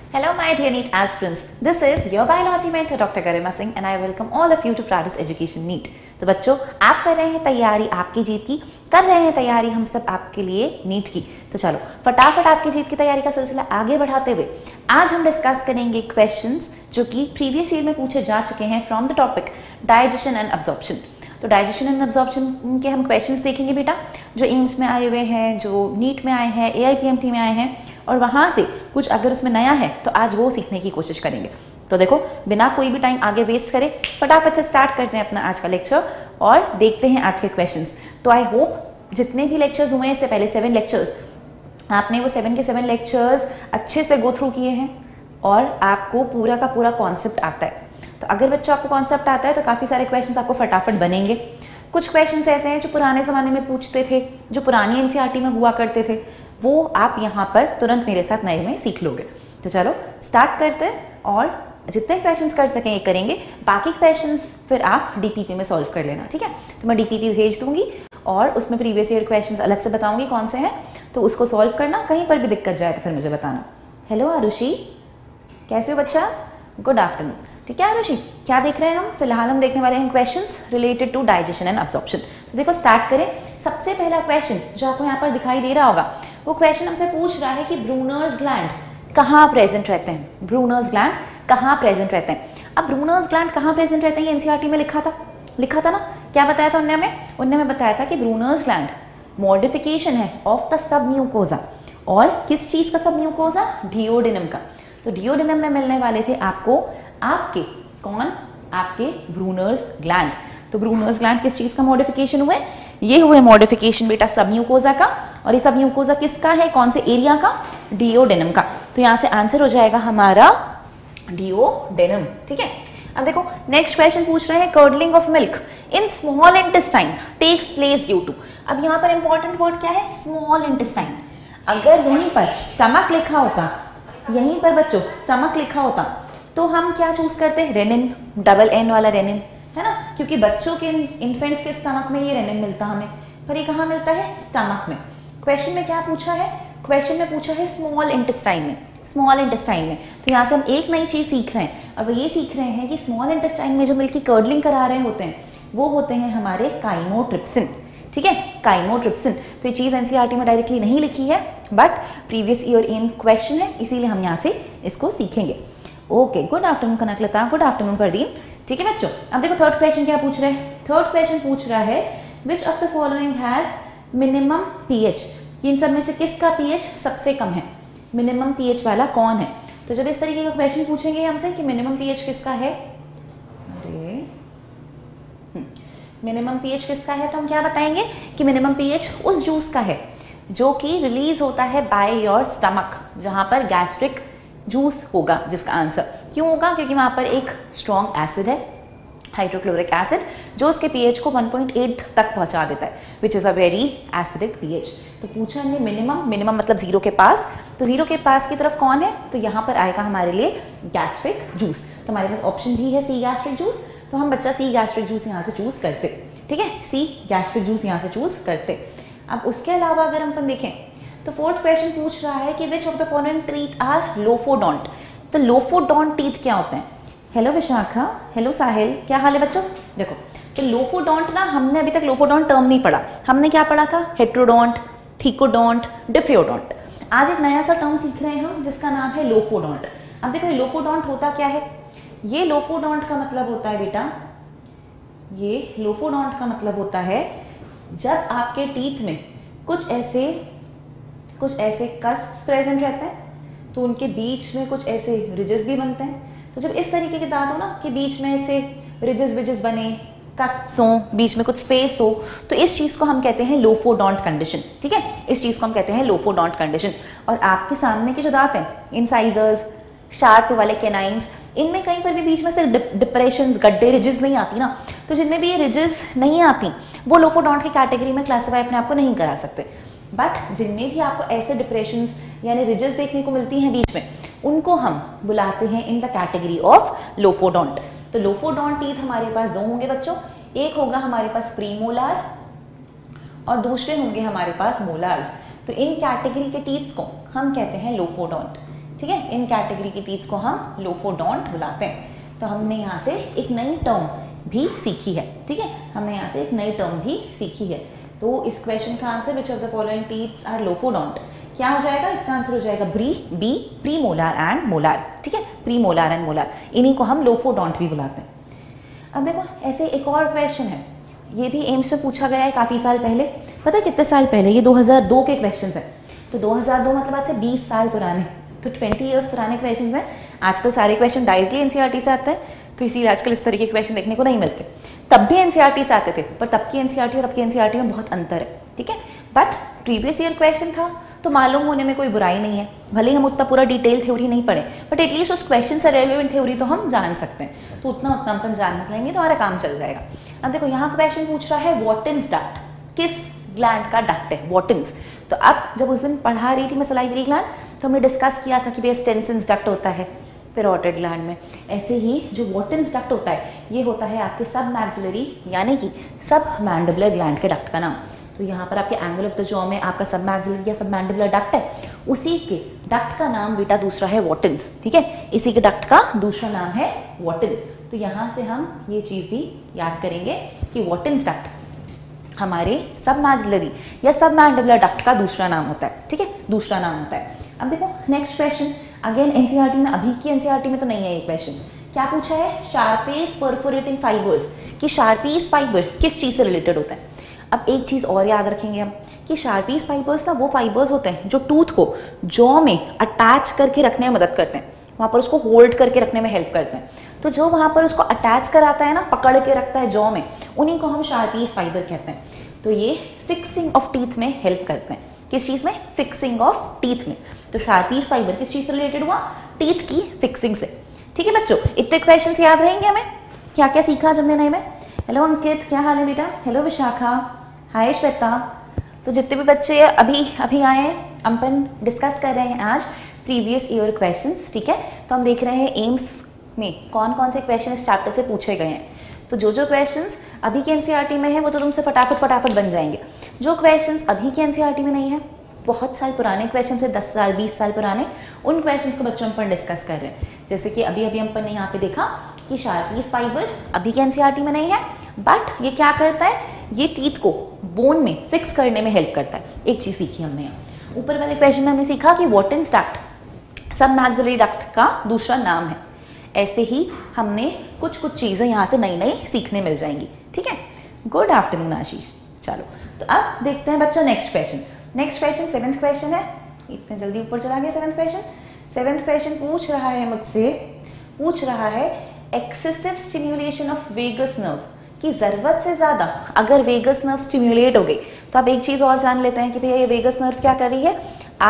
Hello my dear NEET aspirants, this is your biology mentor Dr. Garima Singh and I welcome all of you to Practice Education NEET। तो बच्चों, आप कर रहे हैं तैयारी आपकी जीत की, कर रहे हैं तैयारी हम सब आपके लिए नीट की। तो चलो फटाफट आपकी जीत की तैयारी का सिलसिला आगे बढ़ाते हुए आज हम डिस्कस करेंगे क्वेश्चंस जो कि प्रीवियस ईयर में पूछे जा चुके हैं from the topic digestion and absorption. तो डाइजेशन एंड अब्जॉर्प्शन के हम क्वेश्चंस देखेंगे बेटा, जो एम्स में आए हुए हैं, जो नीट में आए हैं, AIPMT में आए हैं, और वहाँ से कुछ अगर उसमें नया है तो आज वो सीखने की कोशिश करेंगे। तो देखो, बिना कोई भी टाइम आगे वेस्ट करे फटाफट से स्टार्ट करते हैं अपना आज का लेक्चर और देखते हैं आज के क्वेश्चंस। तो आई होप जितने भी लेक्चर्स हुए हैं इससे पहले 7 लेक्चर्स, आपने वो 7 के 7 लेक्चर्स अच्छे से गो थ्रू किए हैं और आपको पूरा का पूरा कॉन्सेप्ट आता है। तो अगर बच्चों आपको कॉन्सेप्ट आता है तो काफ़ी सारे क्वेश्चंस आपको फटाफट बनेंगे। कुछ क्वेश्चंस ऐसे हैं जो पुराने ज़माने में पूछते थे, जो पुरानी NCERT में हुआ करते थे, वो आप यहाँ पर तुरंत मेरे साथ नए में सीख लोगे। तो चलो स्टार्ट करते हैं और जितने क्वेश्चंस कर सकें ये करेंगे, बाकी क्वेश्चंस फिर आप DPP में सॉल्व कर लेना, ठीक है। तो मैं DPP भेज दूंगी और उसमें प्रीवियस ईयर क्वेश्चंस अलग से बताऊंगी कौन से हैं, तो उसको सॉल्व करना। कहीं पर भी दिक्कत जाए तो फिर मुझे बताना। हेलो आरुषि, कैसे हो बच्चा? Good afternoon. ठीक है आरुषि, क्या देख रहे हैं हम? फिलहाल हम देखने वाले हैं questions related to digestion and absorption. तो देखो स्टार्ट करें। सबसे पहला क्वेश्चन जो आपको यहाँ पर दिखाई दे रहा होगा, वो क्वेश्चन हमसे पूछ रहा है कि ब्रूनर्स ग्लैंड कहाँ प्रेजेंट रहते हैं। ब्रूनर्स ग्लैंड कहाँ प्रेजेंट रहते हैं? अब ब्रूनर्स ग्लैंड कहाँ प्रेजेंट रहते हैं ये NCERT में लिखा था ना। क्या बताया था उनने हमें बताया था कि ब्रूनर्स ग्लैंड मॉडिफिकेशन है ऑफ द सब म्यूकोजा। और किस चीज का सब म्यूकोजा? डिओडेनम का। तो डिओडेनम में मिलने वाले थे आपको आपके ब्रूनर्स ग्लैंड। तो ब्रूनर्स ग्लैंड किस चीज का मॉडिफिकेशन हुए? ये हुए मॉडिफिकेशन बेटा सब म्यूकोजा का। और ये सब म्यूकोजा किसका है? कौन से एरिया का? डिओडेनम का। तो यहाँ से आंसर हो जाएगा हमारा डिओडेनम, ठीक है। अब देखो नेक्स्ट क्वेश्चन पूछ रहे हैं curdling of milk in small intestine takes place due to. अब यहाँ पर इंपॉर्टेंट वर्ड क्या है? Small intestine. अगर यहीं पर स्टमक लिखा होता, यहीं पर बच्चों स्टमक लिखा होता, तो हम क्या चूज करते हैं? रेनिन, डबल N वाला रेनिन, है ना, क्योंकि बच्चों के इन्फेंट्स के स्टमक में ये रेनिन मिलता हमें। पर ये कहाँ मिलता है? स्टमक में। क्वेश्चन में क्या पूछा है? क्वेश्चन में पूछा है स्मॉल इंटेस्टाइन में, स्मॉल इंटेस्टाइन में। तो यहाँ से हम एक नई चीज सीख रहे हैं, और वो ये सीख रहे हैं कि स्मॉल इंटेस्टाइन में जो मिल्क की कर्डलिंग करा रहे होते हैं वो होते हैं हमारे काइमोट्रिप्सिन, ठीक है, काइमोट्रिप्सिन। तो ये चीज NCERT में डायरेक्टली नहीं लिखी है, but previous year in question है, इसीलिए हम यहाँ से इसको सीखेंगे। Okay, good afternoon Kanaklata, good afternoon Fardeen, ठीक है बच्चों। अब देखो थर्ड क्वेश्चन क्या पूछ रहे हैं? थर्ड क्वेश्चन पूछ रहा है which of the following has minimum pH। इन सब में से किसका pH सबसे कम है? मिनिमम pH वाला कौन है? तो जब इस तरीके का क्वेश्चन पूछेंगे हमसे कि मिनिमम pH किसका है, मिनिमम pH किसका है, तो हम क्या बताएंगे कि मिनिमम pH उस जूस का है जो कि रिलीज होता है बाय योर स्टमक, जहां पर गैस्ट्रिक जूस होगा। जिसका आंसर क्यों होगा? क्योंकि वहां पर एक स्ट्रॉन्ग एसिड है, हाइड्रोक्लोरिक एसिड, जो उसके pH को 1.8 तक पहुंचा देता है, which is a very acidic pH। तो पूछा हमने मिनिमम मतलब 0 के पास, तो 0 के पास की तरफ कौन है? तो यहाँ पर आएगा हमारे लिए गैस्ट्रिक जूस। तो हमारे पास ऑप्शन भी है C गैस्ट्रिक जूस, तो हम बच्चा C गैस्ट्रिक जूस यहाँ से चूज करते, ठीक है, C गैस्ट्रिक जूस यहाँ से चूज करते। अब उसके अलावा अगर हम देखें तो फोर्थ क्वेश्चन पूछ रहा है कि which of the following teeth are lophodont. तो लोफोडोंट टीथ क्या होते हैं? हेलो विशाखा, हेलो साहिल, क्या हाल है बच्चों? देखो तो लोफोडोंट ना, हमने अभी तक लोफोडोंट टर्म नहीं पढ़ा। हमने क्या पढ़ा था? Heterodont, thecodont, diphyodont. आज एक नया सा टर्म सीख रहे हैं हम जिसका नाम है लोफोडोंट। अब देखो ये लोफोडोंट होता क्या है? ये लोफोडोंट का मतलब होता है बेटा, ये लोफोडोंट का मतलब होता है जब आपके टीथ में कुछ ऐसे कस्प्स प्रेजेंट रहते हैं, तो उनके बीच में कुछ ऐसे रिजेस भी बनते हैं। तो जब इस तरीके के दांत हो ना कि बीच में ऐसे रिजेस बने, कस्प्स हो, बीच में कुछ स्पेस हो, तो इस चीज को हम कहते हैं लोफोडोंट कंडीशन, ठीक है, इस चीज को हम कहते हैं लोफोडोंट कंडीशन। और आपके सामने के जो दांत हैं, इंसाइजर्स, शार्प वाले कैनाइन्स, इनमें कहीं पर भी बीच में से डिप्रेशंस, गड्ढे, रिजेस नहीं आती ना। तो जिनमें भी ये रिजेस नहीं आती वो लोफोडोंट की कैटेगरी में क्लासीफाई अपने आप को नहीं करा सकते। बट जिनमें भी आपको ऐसे डिप्रेशंस यानी रिजेस देखने को मिलती हैं बीच में, उनको हम बुलाते हैं in the category of lophodont. तो लोफोडोंट टीथ हमारे पास 2 होंगे बच्चों, एक होगा हमारे पास प्रीमोलार और दूसरे होंगे हमारे पास मोलार्स। तो इन कैटेगरी के टीथ्स को हम कहते हैं लोफोडोंट। ठीक है, इन कैटेगरी की टीथ को हम लोफोडोंट बुलाते हैं। तो हमने यहाँ से एक नई टर्म भी सीखी है, ठीक है, हमने यहाँ से एक नई टर्म भी सीखी है। तो इस क्वेश्चन का answer which of the following teeths are lophodont, क्या हो जाएगा, इसका आंसर हो जाएगा बी प्रीमोलार एंड मोलार, ठीक है, प्रीमोलार एंड मोलार, इन्हीं को हम लोफोडोंट भी बुलाते हैं। अब देखो ऐसे एक और क्वेश्चन है, ये भी एम्स में पूछा गया है काफ़ी साल पहले, पता है कितने साल पहले, ये 2002 के क्वेश्चन है। तो 2002 मतलब आज से 20 साल पुराने, तो 20 ईयर्स पुराने क्वेश्चन हैं। आजकल सारे क्वेश्चन डायरेक्टली एनसीईआरटी से आते हैं, तो इसीलिए आजकल इस तरीके के क्वेश्चन देखने को नहीं मिलते। तब भी एनसीईआरटी से आते थे, पर तब की एनसीईआरटी और अब की एनसीईआरटी में बहुत अंतर है, ठीक है। बट प्रीवियस ईयर क्वेश्चन था तो मालूम होने में कोई बुराई नहीं है, भले ही हम उतना पूरा डिटेल थ्योरी नहीं पढ़े, बट एटलीस्ट उस क्वेश्चन से रेलेवेंट थ्योरी तो हम जान सकते हैं। तो उतना अपन जान लेंगे तो हमारा काम चल जाएगा। अब देखो यहाँ क्वेश्चन पूछ रहा है वॉटिन्स डक्ट, किस ग्लैंड का डक्ट है वॉटिन्स। तो अब जब उस दिन पढ़ा रही थी मैं सलाइवरी ग्लैंड, तो हमने डिस्कस किया था कि भैया स्टेनसिस डक्ट होता है पैरोटिड ग्लैंड में। ऐसे ही जो वॉटिन्स डक्ट होता है ये होता है आपके सब मैक्सिलरी यानी कि सब मैंडिबुलर ग्लैंड के डक्ट का नाम। तो यहाँ पर आपके एंगल ऑफ द जॉ में आपका सब मैक्सिलरी या सब मैंडिबुलर डक्ट है, उसी के डक्ट का नाम बेटा दूसरा है वॉटिन्स, ठीक है, इसी के डक्ट का दूसरा नाम है वॉटिन। तो यहाँ से हम ये चीज़ भी याद करेंगे कि वॉटिन्स डक्ट हमारे सब मैक्सिलरी या सब मैंडिबुलर डक्ट का दूसरा नाम होता है, ठीक है, दूसरा नाम होता है। अब देखो नेक्स्ट क्वेश्चन, अगेन एनसीईआरटी में, अभी की एनसीईआरटी में तो नहीं है ये क्वेश्चन। क्या पूछा है, शार्पीज परफोरेटिंग फाइबर्स, कि शार्पीज फाइबर किस चीज़ से रिलेटेड होता है। अब एक चीज़ और याद रखेंगे हम कि शार्पीज फाइबर्स ना वो फाइबर्स होते हैं जो टूथ को जॉ में अटैच करके रखने में मदद करते हैं, वहाँ पर उसको होल्ड करके रखने में हेल्प करते हैं। तो जो वहाँ पर उसको अटैच कराता है ना, पकड़ के रखता है जॉ में, उन्हीं को हम शार्पीज फाइबर कहते हैं। तो ये फिक्सिंग ऑफ टीथ में हेल्प करते हैं, किस चीज़ में, फिक्सिंग ऑफ टीथ में। तो शार्पीज फाइबर किस चीज़ से रिलेटेड हुआ, टीथ की फिक्सिंग से, ठीक है बच्चों। इतने क्वेश्चन याद रहेंगे हमें, क्या क्या सीखा आज हमने नए में। हेलो अंकित, क्या हाल है बेटा, हेलो विशाखा, हाय श्वेता। तो जितने भी बच्चे अभी आए हैं, अपन डिस्कस कर रहे हैं आज प्रीवियस ईयर क्वेश्चंस, ठीक है। तो हम देख रहे हैं एम्स में कौन कौन से क्वेश्चन इस चैप्टर से पूछे गए हैं। तो जो क्वेश्चंस अभी के एनसीईआरटी में है वो तो तुमसे फटाफट बन जाएंगे। जो क्वेश्चंस अभी के एनसीईआरटी में नहीं है, बहुत साल पुराने क्वेश्चन है, 10 साल 20 साल पुराने, उन क्वेश्चंस को बच्चों अपन डिस्कस कर रहे हैं। जैसे कि अभी अपन ने यहाँ पे देखा कि शार्पीज फाइबर अभी के एनसीईआरटी में नहीं है, बट ये क्या करता है, ये टीथ को बोन में फिक्स करने में हेल्प करता है। एक चीज़ सीखी हमने यहाँ। ऊपर वाले क्वेश्चन में हमने सीखा कि Wharton's duct submaxillary duct का दूसरा नाम है। ऐसे ही हमने कुछ चीज़ें यहाँ से नई नई सीखने मिल जाएंगी, ठीक है। Good afternoon Ashish. चलो तो अब देखते हैं बच्चों next question. Next question 7th question है, इतने जल्दी ऊपर चला गया 7th क्वेश्चन। 7th क्वेश्चन पूछ रहा है मुझसे, पूछ रहा है excessive stimulation of vagus nerve, कि ज़रूरत से ज़्यादा अगर वेगस नर्व स्टिम्युलेट हो गई। तो आप एक चीज़ और जान लेते हैं कि भैया ये वेगस नर्व क्या कर रही है,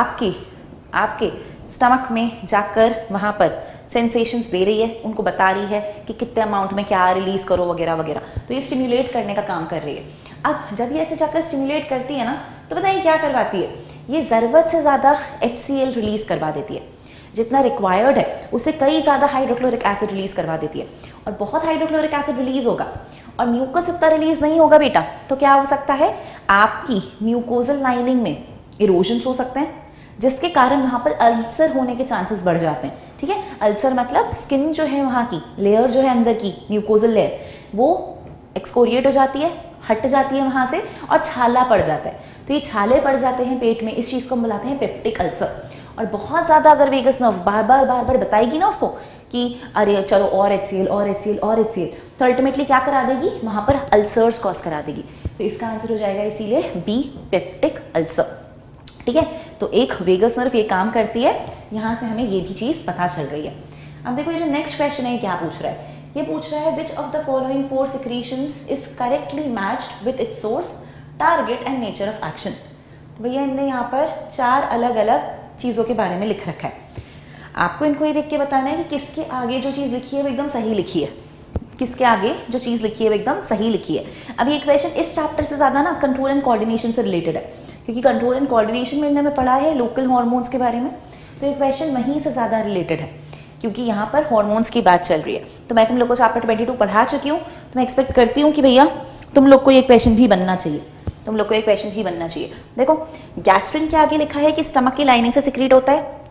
आपके स्टमक में जाकर वहाँ पर सेंसेशंस दे रही है, उनको बता रही है कि कितने अमाउंट में क्या रिलीज करो वगैरह वगैरह। तो ये स्टिम्युलेट करने का काम कर रही है। अब जब ये ऐसे जाकर स्टिम्युलेट करती है ना, तो बताइए क्या करवाती है, ये ज़रूरत से ज़्यादा HCl रिलीज करवा देती है, जितना रिक्वायर्ड है उससे कई ज़्यादा हाइड्रोक्लोरिक एसिड रिलीज करवा देती है। और बहुत हाइड्रोक्लोरिक एसिड रिलीज होगा और म्यूकस इतना रिलीज नहीं होगा बेटा, तो क्या हो सकता है, आपकी म्यूकोजल लाइनिंग में इरोजन्स हो सकते हैं, जिसके कारण वहाँ पर अल्सर होने के चांसेस बढ़ जाते हैं, ठीक है। अल्सर मतलब स्किन जो है, वहाँ की लेयर जो है अंदर की म्यूकोजल लेयर, वो एक्सकोरिएट हो जाती है, हट जाती है वहाँ से, और छाला पड़ जाता है। तो ये छाले पड़ जाते हैं पेट में, इस चीज़ को हम बुलाते हैं पेप्टिक अल्सर। और बहुत ज़्यादा अगर वेगस नर्व बार बार बताएगी ना उसको कि अरे चलो और HCl, तो अल्टीमेटली क्या करा देगी, वहाँ पर अल्सर्स कॉज करा देगी। तो इसका आंसर हो जाएगा इसीलिए बी, पेप्टिक अल्सर, ठीक है। तो एक वेगस नर्व ये काम करती है, यहाँ से हमें ये भी चीज़ पता चल रही है। अब देखो ये जो नेक्स्ट क्वेश्चन है क्या पूछ रहा है, ये पूछ रहा है which of the following 4 secretions is correctly matched with its source, target and nature of action. तो भैया इनने यहाँ पर 4 अलग अलग चीज़ों के बारे में लिख रखा है। आपको इनको ये देख के बताना है कि किसके आगे जो चीज़ लिखी है वो एकदम सही लिखी है, किसके आगे जो चीज़ लिखी है वो एकदम सही लिखी है। अब ये क्वेश्चन इस चैप्टर से ज़्यादा ना कंट्रोल एंड कोऑर्डिनेशन से रिलेटेड है, क्योंकि कंट्रोल एंड कोऑर्डिनेशन में मैंने पढ़ा है लोकल हार्मोन्स के बारे में, तो ये क्वेश्चन वहीं से ज़्यादा रिलेटेड है, क्योंकि यहाँ पर हार्मोन्स की बात चल रही है। तो मैं तुम लोग को चैप्टर 22 पढ़ा चुकी हूँ, तो मैं एक्सपेक्ट करती हूँ कि भैया तुम लोग को ये क्वेश्चन भी बनना चाहिए, देखो गैस्ट्रिन के आगे लिखा है कि स्टमक की लाइनिंग से सिक्रीट होता है,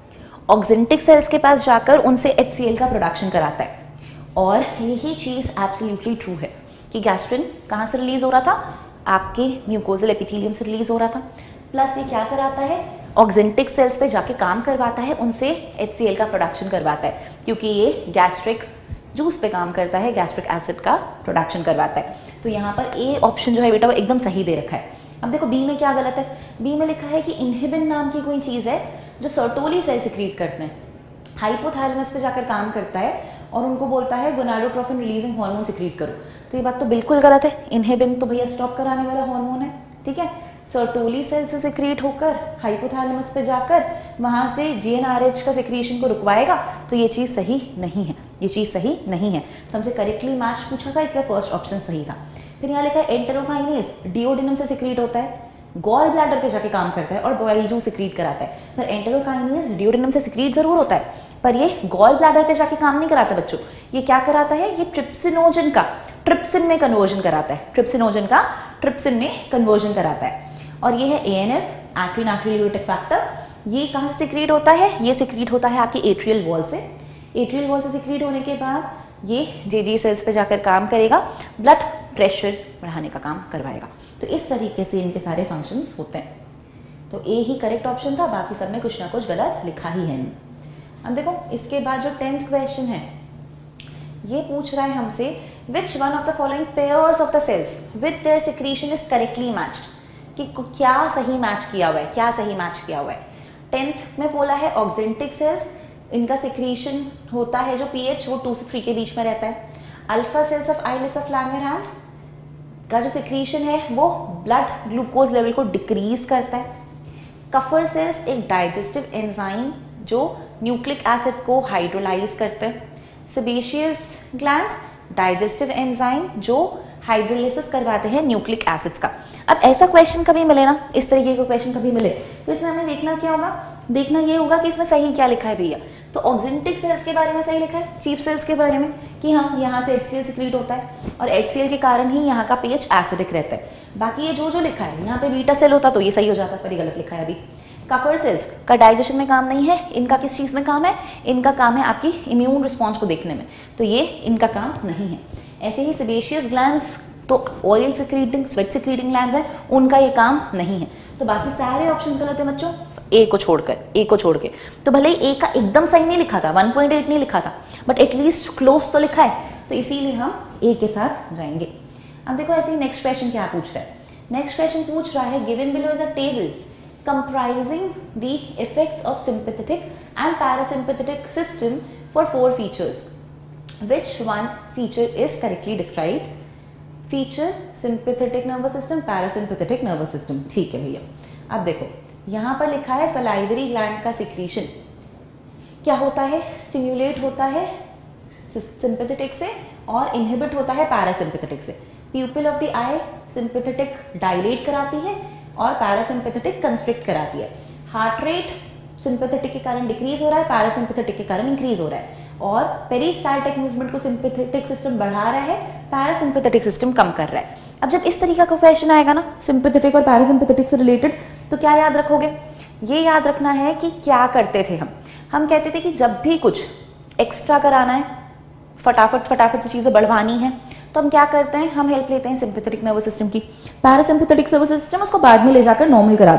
ऑक्जेंटिक सेल्स के पास जाकर उनसे HCl का प्रोडक्शन कराता है। और यही चीज़ एब्सोल्युटली ट्रू है कि गैस्ट्रिन कहाँ से रिलीज हो रहा था, आपके म्यूकोजल एपिथेलियम से रिलीज हो रहा था। प्लस ये क्या कराता है, ऑक्जेंटिक सेल्स पे जाके काम करवाता है, उनसे HCl का प्रोडक्शन करवाता है, क्योंकि ये गैस्ट्रिक जूस पे काम करता है, गैस्ट्रिक एसिड का प्रोडक्शन करवाता है। तो यहाँ पर ए ऑप्शन जो है बेटा वो एकदम सही दे रखा है। अब देखो बी में क्या गलत है, बी में लिखा है कि इनहिबिन नाम की कोई चीज़ है जो सर्टोली सेल सिक्रीट करते हैं, हाइपोथैलेमस पे जाकर काम करता है और उनको बोलता है गोनाडोट्रोफिन रिलीजिंग हार्मोन सिक्रीट करो। तो ये बात तो बिल्कुल गलत है, इनहिबिन तो भैया स्टॉप कराने वाला हार्मोन है, ठीक है। सर्टोली सेल से सिक्रीट होकर हाइपोथैलेमस पे जाकर वहाँ से GnRH का सिक्रीशन को रुकवाएगा, तो ये चीज़ सही नहीं है, ये चीज़ सही नहीं है। तो हमसे करेक्टली मैच पूछा था, इसलिए फर्स्ट ऑप्शन सही था। फिर यहाँ लिखा है एंटेरोकाइनेज डिओडिनम से सिक्रीट होता है, गॉल ब्लैडर पे जाके काम करता है और बाइल जूस सिक्रीट कराता है। पर एंटेरोकाइनेज डिओडिनम से सिक्रीट जरूर होता है, पर ये गॉल ब्लैडर पे जाके काम नहीं कराता बच्चों। ये क्या कराता है, ये ट्रिप्सिनोजन का ट्रिप्सिन में कन्वर्जन कराता है, ट्रिप्सिनोजन का ट्रिप्सिन में कन्वर्जन कराता है। और ये है ANF, एक्टिन नाइट्रोलिटिक फैक्टर। ये कहाँ से सिक्रीट होता है, ये सिक्रीट होता है आपकी एट्रियल वॉल से। एट्रियल वॉल से सिक्रीट होने के बाद ये JG सेल्स पे जाकर काम करेगा, ब्लड प्रेशर बढ़ाने का काम करवाएगा। तो इस तरीके से इनके सारे फंक्शंस होते हैं। तो ए ही करेक्ट ऑप्शन था, बाकी सब में कुछ ना कुछ गलत लिखा ही है। अब देखो इसके बाद जो 10th क्वेश्चन है, ये पूछ रहा है हमसे which one of the following pairs of the cells with their secretion is correctly matched, कि क्या सही मैच किया हुआ है, क्या सही मैच किया हुआ है। 10th में बोला है ऑक्जेंटिक सेल्स, इनका सिक्रीशन होता है जो pH वो 2 से 3 के बीच में रहता है। Alpha cells of islets of Langerhans का जो सिक्रीशन है वो ब्लड ग्लूकोज लेवल को डिक्रीज करता है। कफर सेल्स एक डाइजेस्टिव एंजाइम जो न्यूक्लिक एसिड को हाइड्रोलाइज करते हैं। सेबेशियस ग्लैंड्स डाइजेस्टिव एंजाइम जो हाइड्रोलिसिस करवाते हैं न्यूक्लिक एसिड्स का। अब ऐसा क्वेश्चन कभी मिले ना, इस तरीके का क्वेश्चन कभी मिले, तो इसमें हमें देखना क्या होगा, देखना ये होगा कि इसमें सही क्या लिखा है भैया। तो ऑक्जेंटिक सेल्स के बारे में सही लिखा है, चीफ सेल्स के बारे में कि हाँ यहाँ से HCl सिक्रीट होता है और HCl के कारण ही यहाँ का pH एसिडिक रहता है। बाकी ये जो लिखा है, यहाँ पे बीटा सेल होता तो ये सही हो जाता, पर ये गलत लिखा है अभी। कफर सेल्स का डाइजेशन में काम नहीं है, इनका किस चीज़ में काम है, इनका काम है आपकी इम्यून रिस्पॉन्स को देखने में, तो ये इनका काम नहीं है। ऐसे ही सेबेशियस ग्लैंड्स तो oil secreting sweat secreting glands हैं, उनका ये काम नहीं है। तो बाकी सारे ऑप्शन गलत है बच्चों, ए को छोड़ के। तो भले ही ए का एकदम सही नहीं लिखा था, 1.8 नहीं लिखा था, बट एटलीस्ट क्लोज तो लिखा है, तो इसीलिए हम ए के साथ जाएंगे। अब देखो ऐसे ही नेक्स्ट क्वेश्चन क्या पूछ रहा है। नेक्स्ट क्वेश्चन पूछ रहा है given below is a table comprising the effects of sympathetic and parasympathetic system for 4 features. Which one feature is correctly described? Feature sympathetic nervous system, parasympathetic nervous system. ठीक है भैया। अब देखो यहाँ पर लिखा है salivary gland का secretion क्या होता है, stimulate होता है sympathetic से और inhibit होता है parasympathetic से। Pupil of the eye sympathetic dilate कराती है और पैरासिम्पैथेटिक कंस्ट्रिक्ट कराती है। हार्ट रेट सिंपैथेटिक के कारण डिक्रीज हो रहा है, पैरासिम्पैथेटिक के कारण इंक्रीज हो रहा है। और पेरिस्टाल्टिक मूवमेंट को सिंपैथेटिक सिस्टम बढ़ा रहा है, पैरासिम्पैथेटिक सिस्टम कम कर रहा है। अब जब इस तरीका का क्वेश्चन आएगा ना सिंपैथेटिक और पैरासिम्पैथेटिक से रिलेटेड, तो क्या याद रखोगे, ये याद रखना है कि क्या करते थे हम कहते थे कि जब भी कुछ एक्स्ट्रा कराना है, फटाफट से चीज़ें बढ़वानी है, तो हम क्या करते हैं, हम हेल्प लेते हैं सिंपैथेटिक नर्वस सिस्टम की। पैरासिम्पैथेटिक नर्वस सिस्टम उसको बाद में ले जाकर नॉर्मल करा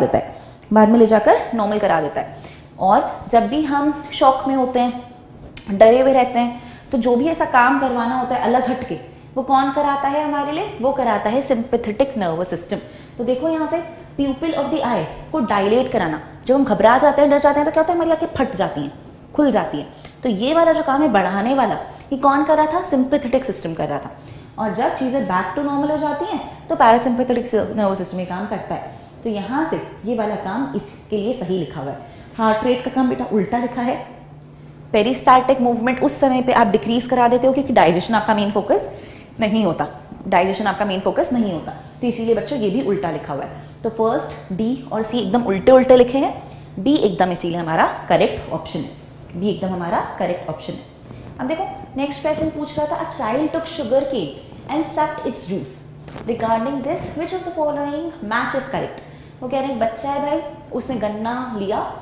देता है, और जब भी हम शॉक में होते हैं, डरे हुए रहते हैं, तो जो भी ऐसा काम करवाना होता है अलग हटके, वो कौन कराता है हमारे लिए, वो कराता है सिंपैथेटिक नर्वस सिस्टम। तो देखो यहाँ से प्यूपिल ऑफ द आई को डायलेट कराना, जब हम घबरा जाते हैं, डर जाते हैं, तो क्या होता है हमारी आंखें फट जाती हैं, खुल जाती हैं। तो ये वाला जो काम है बढ़ाने वाला, ये कौन कर रहा था, सिंपैथेटिक सिस्टम कर रहा था। और जब चीज़ें बैक टू नॉर्मल हो जाती हैं तो पैरासिम्पैथेटिक नर्वस सिस्टम ये काम करता है। तो यहाँ से ये वाला काम इसके लिए सही लिखा हुआ है। हार्ट रेट का काम बेटा उल्टा लिखा है, पेरिस्टाल्टिक मूवमेंट उस समय पे आप डिक्रीज करा देते हो क्योंकि डाइजेशन आपका मेन फोकस नहीं होता, तो इसीलिए बच्चों ये भी उल्टा लिखा हुआ है। तो फर्स्ट डी और सी एकदम उल्टे लिखे हैं, बी एकदम इसीलिए हमारा करेक्ट ऑप्शन है, अब देखो नेक्स्ट क्वेश्चन पूछ रहा था a child took sugar cane and sucked its juice, regarding this which of the following match is correct. वो कह रहे हैं बच्चा है भाई, उसने गन्ना लिया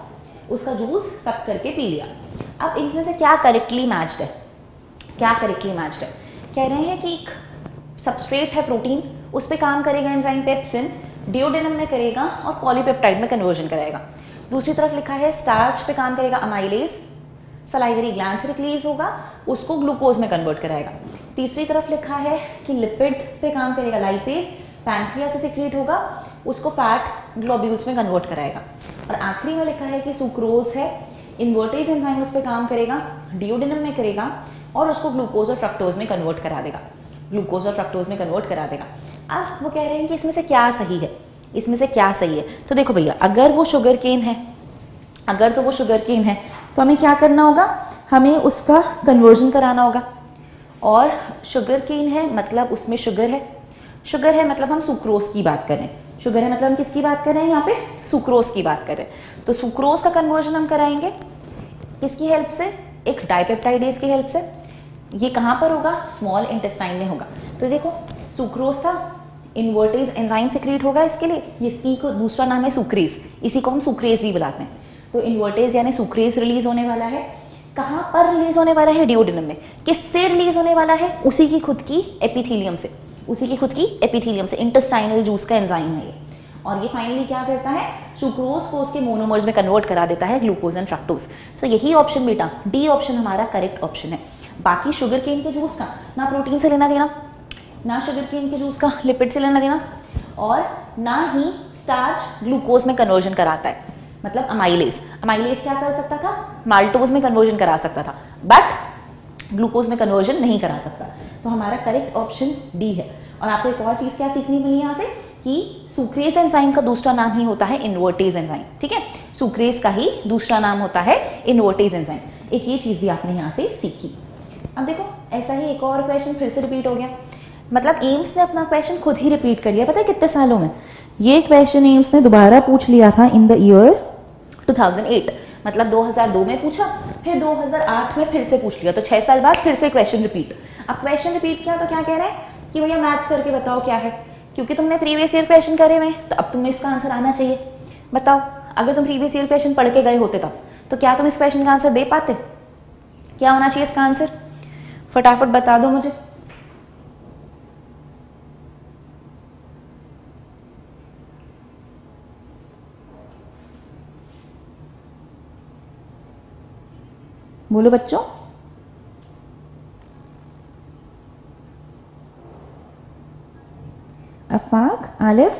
उसका जूस सक करके पी लिया। अब इनमें से क्या करेक्टली मैच्ड है, क्या करेक्टली मैच्ड है? कह रहे हैं कि एक सबस्ट्रेट है प्रोटीन, उस पर काम करेगा एंजाइम पेप्सिन, डिओडेनम में करेगा और पॉलीपेप्टाइड में कन्वर्जन कराएगा। दूसरी तरफ लिखा है स्टार्च पे काम करेगा अमाइलेज, सलाइवरी ग्लैंड से रिलीज होगा, उसको ग्लूकोज में कन्वर्ट कराएगा। तीसरी तरफ लिखा है कि लिपिड पे काम करेगा लाइपेज, पैनक्रियास से सिक्रीट होगा, उसको फैट ग्लोब्यूल्स में कन्वर्ट कराएगा। और आखिरी में लिखा है कि सुक्रोज है, इन्वर्टेज एंजाइम उस पर काम करेगा, डिओडेनम में करेगा और उसको ग्लूकोज और फ्रक्टोज में कन्वर्ट करा देगा, ग्लूकोज और फ्रक्टोज में कन्वर्ट करा देगा। अब वो कह रहे हैं कि इसमें से क्या सही है, इसमें से क्या सही है? तो देखो भैया, अगर वो शुगर केन है, अगर तो वो शुगर केन है तो हमें क्या करना होगा, हमें उसका कन्वर्जन कराना होगा। और शुगर केन है मतलब उसमें शुगर है, शुगर है मतलब हम सुक्रोज की बात करें, शुगर है मतलब हम किसकी बात कर रहे हैं यहाँ पे, सुक्रोज की बात कर रहे हैं। तो सुक्रोज का कन्वर्जन हम कराएंगे किसकी हेल्प से, एक डाइपेप्टाइडेज की हेल्प से। ये कहाँ पर होगा, स्मॉल इंटेस्टाइन में होगा। तो देखो सुक्रोज का इन्वर्टेज एंजाइम सिक्रीट होगा इसके लिए, इसकी को दूसरा नाम है सुक्रेज, इसी को हम सुक्रेज भी बुलाते हैं। तो इन्वर्टेज यानी सुक्रेज रिलीज होने वाला है, कहाँ पर रिलीज होने वाला है, डिओडेनम में। किससे रिलीज होने वाला है, उसी की खुद की एपिथीलियम से, उसी की खुद की एपिथीलियम से, इंटेस्टाइनल जूस का एंजाइम है ये। और ये फाइनली क्या करता है, सुक्रोज को उसके मोनोमर्स में कन्वर्ट करा देता है ग्लूकोज एंड फ्रक्टोज। सो यही ऑप्शन बेटा, डी ऑप्शन हमारा करेक्ट ऑप्शन है। बाकी शुगर केन के जूस का ना प्रोटीन से लेना देना, ना शुगर केन के जूस का लिपिड से लेना देना, और ना ही स्टार्च ग्लूकोज में कन्वर्जन कराता है, मतलब अमाइलेज। अमाइलेज क्या कर सकता था, माल्टोज में कन्वर्जन करा सकता था, बट ग्लूकोज में कन्वर्जन नहीं करा सकता। तो हमारा करेक्ट ऑप्शन डी है। और आपको एक और चीज क्या सीखनी मिली यहाँ से, कि सुक्रेज एंजाइम का दूसरा नाम ही होता है इन्वर्टेज एंजाइम। ठीक है, सुक्रेज का ही दूसरा नाम होता है इन्वर्टेज एंजाइम। एक ये चीज भी आपने यहाँ से सीखी। अब देखो ऐसा ही एक और क्वेश्चन फिर से रिपीट हो गया, मतलब एम्स ने अपना क्वेश्चन खुद ही रिपीट कर लिया। पता है कितने सालों में ये क्वेश्चन एम्स ने दोबारा पूछ लिया था, इन द ईयर 2008, मतलब 2002 में पूछा, फिर 2008 में फिर से पूछ लिया। तो 6 साल बाद फिर से क्वेश्चन रिपीट। अब क्वेश्चन रिपीट किया तो क्या कह रहे हैं कि भैया मैच करके बताओ क्या है, क्योंकि तुमने प्रीवियस ईयर क्वेश्चन करे हुए तो अब तुम्हें इसका आंसर आना चाहिए। बताओ, अगर तुम प्रीवियस ईयर क्वेश्चन पढ़ के गए होते तब, तो क्या तुम इस क्वेश्चन का आंसर दे पाते? क्या होना चाहिए इसका आंसर, फटाफट बता दो मुझे। बोलो बच्चों। अफाक, आलिफ,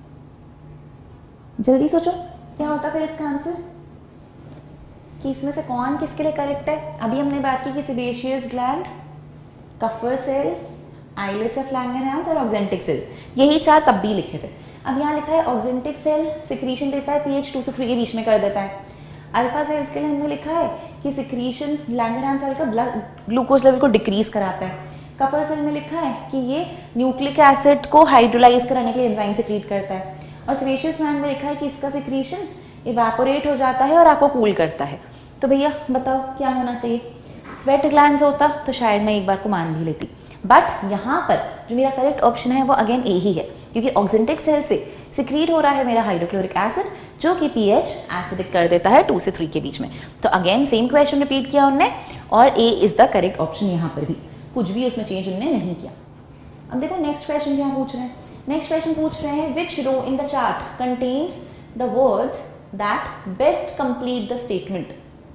जल्दी सोचो क्या होता फिर इसका आंसर, कि इसमें से कौन किसके लिए करेक्ट है। अभी हमने बात की कि sebaceous gland, Kupffer cell, islets of Langerhans और ऑक्जेंटिक सेल्स, यही 4 तब भी लिखे थे। अब यहाँ लिखा है ऑक्जेंटिक सेल सिक्रीशन देता है pH 2 से 3 के बीच में कर देता है। अल्फा सेल्स के लिए हमने लिखा है कि सिक्रीशन लैंगरहैंस सेल का ब्लड ग्लूकोज लेवल को डिक्रीज कराता है। कफर सेल में लिखा है कि ये न्यूक्लिक एसिड को हाइड्रोलाइज कराने के लिए एंजाइम सिक्रीट करता है। और सेबेशियस ग्लैंड में लिखा है कि इसका सिक्रीशन इवेपोरेट हो जाता है और आपको कूल करता है। तो भैया बताओ क्या होना चाहिए, स्वेट ग्लैंड्स होता तो शायद मैं एक बार को मान भी लेती, बट यहाँ पर जो मेरा करेक्ट ऑप्शन है वो अगेन ए ही है, क्योंकि ऑक्जेंटिक सेल से सिक्रीट हो रहा है मेरा हाइड्रोक्लोरिक एसिड, जो कि pH एसिडिक कर देता है 2 से 3 के बीच में। तो अगेन सेम क्वेश्चन रिपीट किया उनने, और A is the correct option. यहाँ पर भी कुछ भी उसमें चेंज उन्होंने नहीं किया। अब देखो नेक्स्ट क्वेश्चन क्या पूछ रहे हैं। नेक्स्ट क्वेश्चन पूछ रहे हैं which row in the chart contains the words that best complete the statement.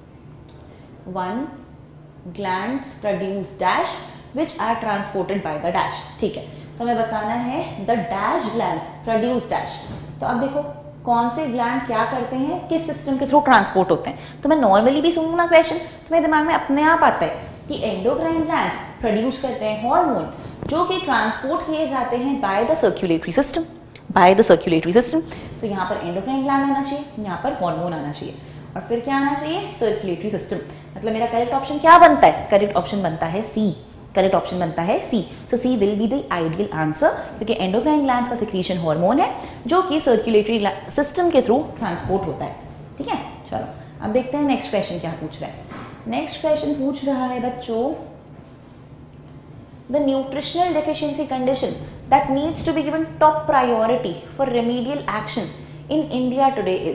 1 glands produce dash which are transported by the dash। ठीक है, तो हमें बताना है the dash glands produce dash। तो अब देखो कौन से ग्लैंड क्या करते हैं, किस सिस्टम के थ्रू ट्रांसपोर्ट होते हैं। तो मैं नॉर्मली भी सुनूँ ना क्वेश्चन तो मेरे दिमाग में अपने आप आता है कि एंडोक्राइन ग्लैंड्स प्रोड्यूस करते हैं हार्मोन, जो कि ट्रांसपोर्ट किए जाते हैं by the circulatory system, by the circulatory system. तो यहाँ पर एंडोक्राइन ग्लैंड आना चाहिए, यहाँ पर हार्मोन आना चाहिए, और फिर क्या आना चाहिए, सर्कुलेटरी सिस्टम। मतलब मेरा करेक्ट ऑप्शन क्या बनता है, करेक्ट ऑप्शन बनता है सी, करेक्ट ऑप्शन बनता है C. So C will be the ideal answer, क्योंकि एंडोक्राइन ग्लैंड्स का सिक्रीशन हार्मोन है जो कि सर्कुलेटरी सिस्टम के थ्रू ट्रांसपोर्ट होता है। ठीक है, चलो अब देखते हैं नेक्स्ट क्वेश्चन क्या पूछ रहा है। नेक्स्ट क्वेश्चन पूछ रहा है बच्चों, the nutritional deficiency condition that needs to be given top priority for remedial action in India today is.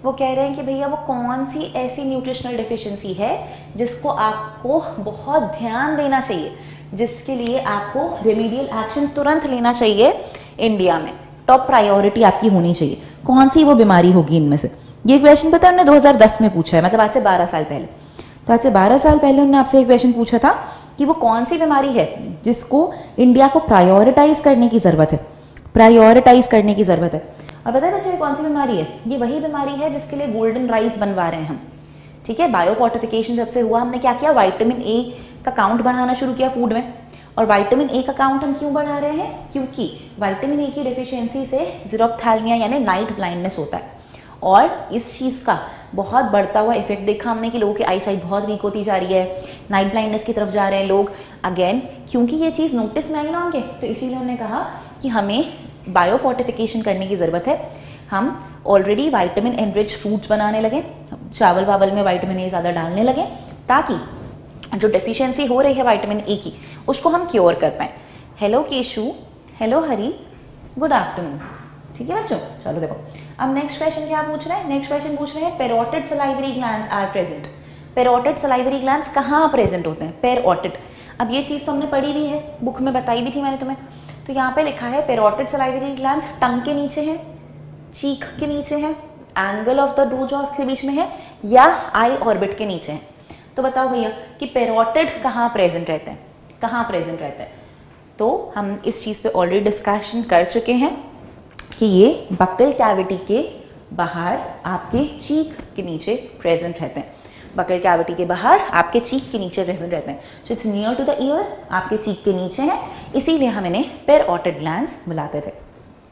वो कह रहे हैं कि भैया वो कौन सी ऐसी न्यूट्रिशनल डेफिशिएंसी है जिसको आपको बहुत ध्यान देना चाहिए, जिसके लिए आपको रेमेडियल एक्शन तुरंत लेना चाहिए इंडिया में, टॉप प्रायोरिटी आपकी होनी चाहिए, कौन सी वो बीमारी होगी इनमें से। ये क्वेश्चन पता है उन्होंने 2010 में पूछा है, मतलब आज से 12 साल पहले। तो आज से 12 साल पहले उन्होंने आपसे एक क्वेश्चन पूछा था कि वो कौन सी बीमारी है जिसको इंडिया को प्रायोरिटाइज करने की जरूरत है, प्रायोरिटाइज करने की जरूरत है। और पता है बच्चों ये कौन सी बीमारी है? ये वही बीमारी है जिसके लिए गोल्डन राइस बनवा रहे हैं हम, ठीक है। बायोफोर्टिफिकेशन जब से हुआ हमने क्या किया, विटामिन ए का काउंट बढ़ाना शुरू किया फूड में। और विटामिन ए का काउंट हम क्यों बढ़ा रहे हैं? क्योंकि विटामिन ए की डेफिशिएंसी से ज़ीरोफ्थैल्मिया यानी नाइट ब्लाइंडनेस होता है, और इस चीज़ का बहुत बढ़ता हुआ इफेक्ट देखा हमने कि लोगों की आई साइट बहुत वीक होती जा रही है, नाइट ब्लाइंडनेस की तरफ जा रहे हैं लोग। अगेन क्योंकि ये चीज़ नोटिस में आई ना उनके, तो इसीलिए उन्होंने कहा कि हमें बायोफोर्टिफिकेशन करने की ज़रूरत है। हम ऑलरेडी विटामिन एनरिच फ्रूट्स बनाने लगे, चावल वावल में विटामिन ए ज़्यादा डालने लगे, ताकि जो डेफिशिएंसी हो रही है विटामिन ए की उसको हम क्योर कर पाएँ। Hello Keshu, hello Hari, good afternoon. ठीक है बच्चों, चलो देखो अब नेक्स्ट क्वेश्चन क्या पूछ रहे हैं। नेक्स्ट क्वेश्चन पूछ रहे हैं parotid salivary glands are present. Parotid salivary glands कहाँ प्रेजेंट होते हैं? पैरोटिड। अब ये चीज़ तो हमने पढ़ी भी है, बुक में बताई भी थी मैंने तुम्हें। तो यहाँ पे लिखा है पैरोटिड सलाइवरी ग्लैंड्स टंग के नीचे है, चीक के नीचे है, angle of the two jaws के बीच में है, या आई ऑर्बिट के नीचे है। तो बताओ भैया कि पैरोटिड कहाँ प्रेजेंट रहते हैं, कहाँ प्रेजेंट रहते हैं? तो हम इस चीज़ पे ऑलरेडी डिस्कशन कर चुके हैं कि ये बक्कल कैविटी के बाहर आपके चीक के नीचे प्रेजेंट रहते हैं। बक्कल कैविटी के बाहर आपके चीक के नीचे प्रेजेंट रहते हैं। So it's near to the ear, आपके चीक के नीचे है, इसीलिए हम इन्हें पैरोटिड ग्लैंड्स बुलाते थे।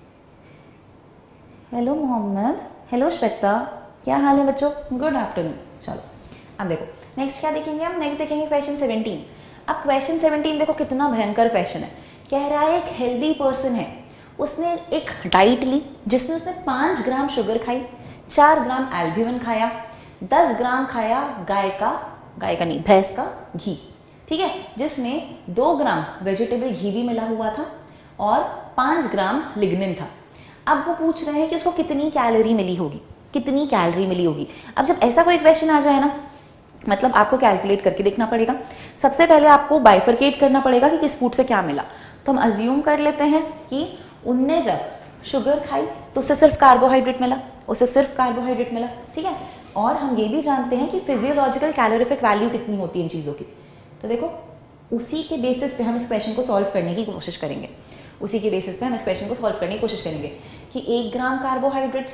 हेलो मोहम्मद, हेलो श्वेता, क्या हाल है बच्चों? Good afternoon. चलो अब देखो नेक्स्ट क्या देखेंगे हम? नेक्स्ट देखेंगे क्वेश्चन 17। अब क्वेश्चन 17 देखो कितना भयंकर क्वेश्चन है। कह रहा है एक हेल्दी पर्सन है, उसने एक डाइट ली जिसमें उसने 5 ग्राम शुगर खाई, 4 ग्राम एल्ब्यूमिन खाया, 10 ग्राम खाया गाय का नहीं भैंस का घी, ठीक है, जिसमें 2 ग्राम वेजिटेबल घी भी मिला हुआ था और 5 ग्राम लिग्निन था। अब वो पूछ रहे हैं कि उसको कितनी कैलोरी मिली होगी, कितनी कैलोरी मिली होगी। अब जब ऐसा कोई क्वेश्चन आ जाए ना, मतलब आपको कैलकुलेट करके देखना पड़ेगा। सबसे पहले आपको बाइफरकेट करना पड़ेगा कि किस फूड से क्या मिला। तो हम अज्यूम कर लेते हैं कि उनने जब शुगर खाई तो उससे सिर्फ कार्बोहाइड्रेट मिला, उससे सिर्फ कार्बोहाइड्रेट मिला, ठीक है। और हम ये भी जानते हैं कि फिजियोलॉजिकल कैलोरिफिक वैल्यू कितनी होती है इन चीज़ों की। तो देखो उसी के बेसिस पे हम इस क्वेश्चन को सॉल्व करने की कोशिश करेंगे, उसी के बेसिस पे हम इस क्वेश्चन को सॉल्व करने की कोशिश करेंगे कि 1 ग्राम कार्बोहाइड्रेट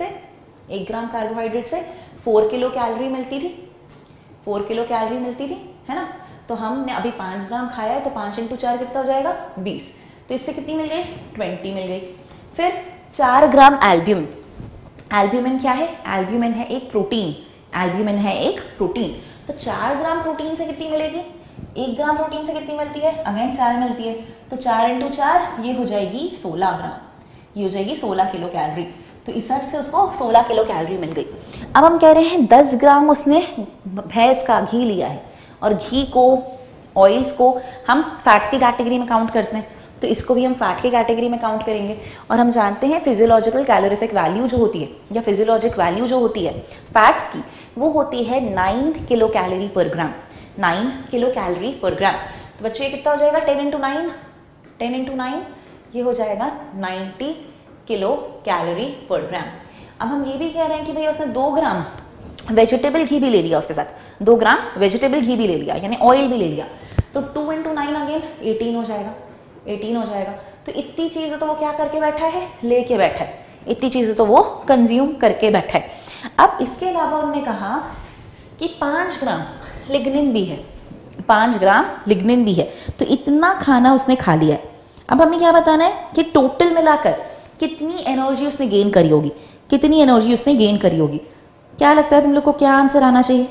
से 4 किलो कैलोरी मिलती थी, 4 किलो कैलोरी मिलती थी, है ना। तो हमने अभी 5 ग्राम खाया है, तो 5 × 4 कितना हो जाएगा? 20। तो इससे कितनी मिल गई? 20 मिल गई। फिर 4 ग्राम एल्ब्यूमिन। एल्ब्यूमिन क्या है? एल्ब्यूमिन है एक प्रोटीन, एल्ब्यूमिन है एक प्रोटीन। तो 4 ग्राम प्रोटीन से कितनी मिलेगी? 1 ग्राम प्रोटीन से कितनी मिलती है? अगेन 4 मिलती है, तो 4 × 4 ये हो जाएगी 16 ग्राम, ये हो जाएगी 16 किलो कैलोरी। तो इस तरह से उसको 16 किलो कैलोरी मिल गई। अब हम कह रहे हैं 10 ग्राम उसने भैंस का घी लिया है, और घी को, ऑयल्स को हम फैट्स की कैटेगरी में काउंट करते हैं, तो इसको भी हम फैट की कैटेगरी में काउंट करेंगे। और हम जानते हैं फिजियोलॉजिकल कैलोरिफिक वैल्यू जो होती है, या फिजियोलॉजिक वैल्यू जो होती है फैट्स की, वो होती है 9 किलो कैलोरी पर ग्राम, 9 किलो कैलोरी पर ग्राम। तो बच्चों ये कितना हो जाएगा? 10 × 9, 10 × 9 ये हो जाएगा 90 किलो कैलोरी पर ग्राम। अब हम ये भी कह रहे हैं कि भैया उसने 2 ग्राम वेजिटेबल घी भी ले लिया, उसके साथ 2 ग्राम वेजिटेबल घी भी ले लिया, यानी ऑयल भी ले लिया, तो 2 × 9 अगेन 18 हो जाएगा, 18 हो जाएगा। तो इतनी चीज़ें तो वो क्या करके बैठा है? लेके बैठा है, इतनी चीज़ें तो वो कंज्यूम करके बैठा है। अब इसके अलावा उन्होंने कहा कि 5 ग्राम लिग्निन भी है, 5 ग्राम लिग्निन भी है, तो इतना खाना उसने खा लिया है। अब हमें क्या बताना है कि टोटल मिलाकर कितनी एनर्जी उसने गेन करी होगी, कितनी एनर्जी उसने गेन करी होगी। क्या लगता है तुम लोग को, क्या आंसर आना चाहिए?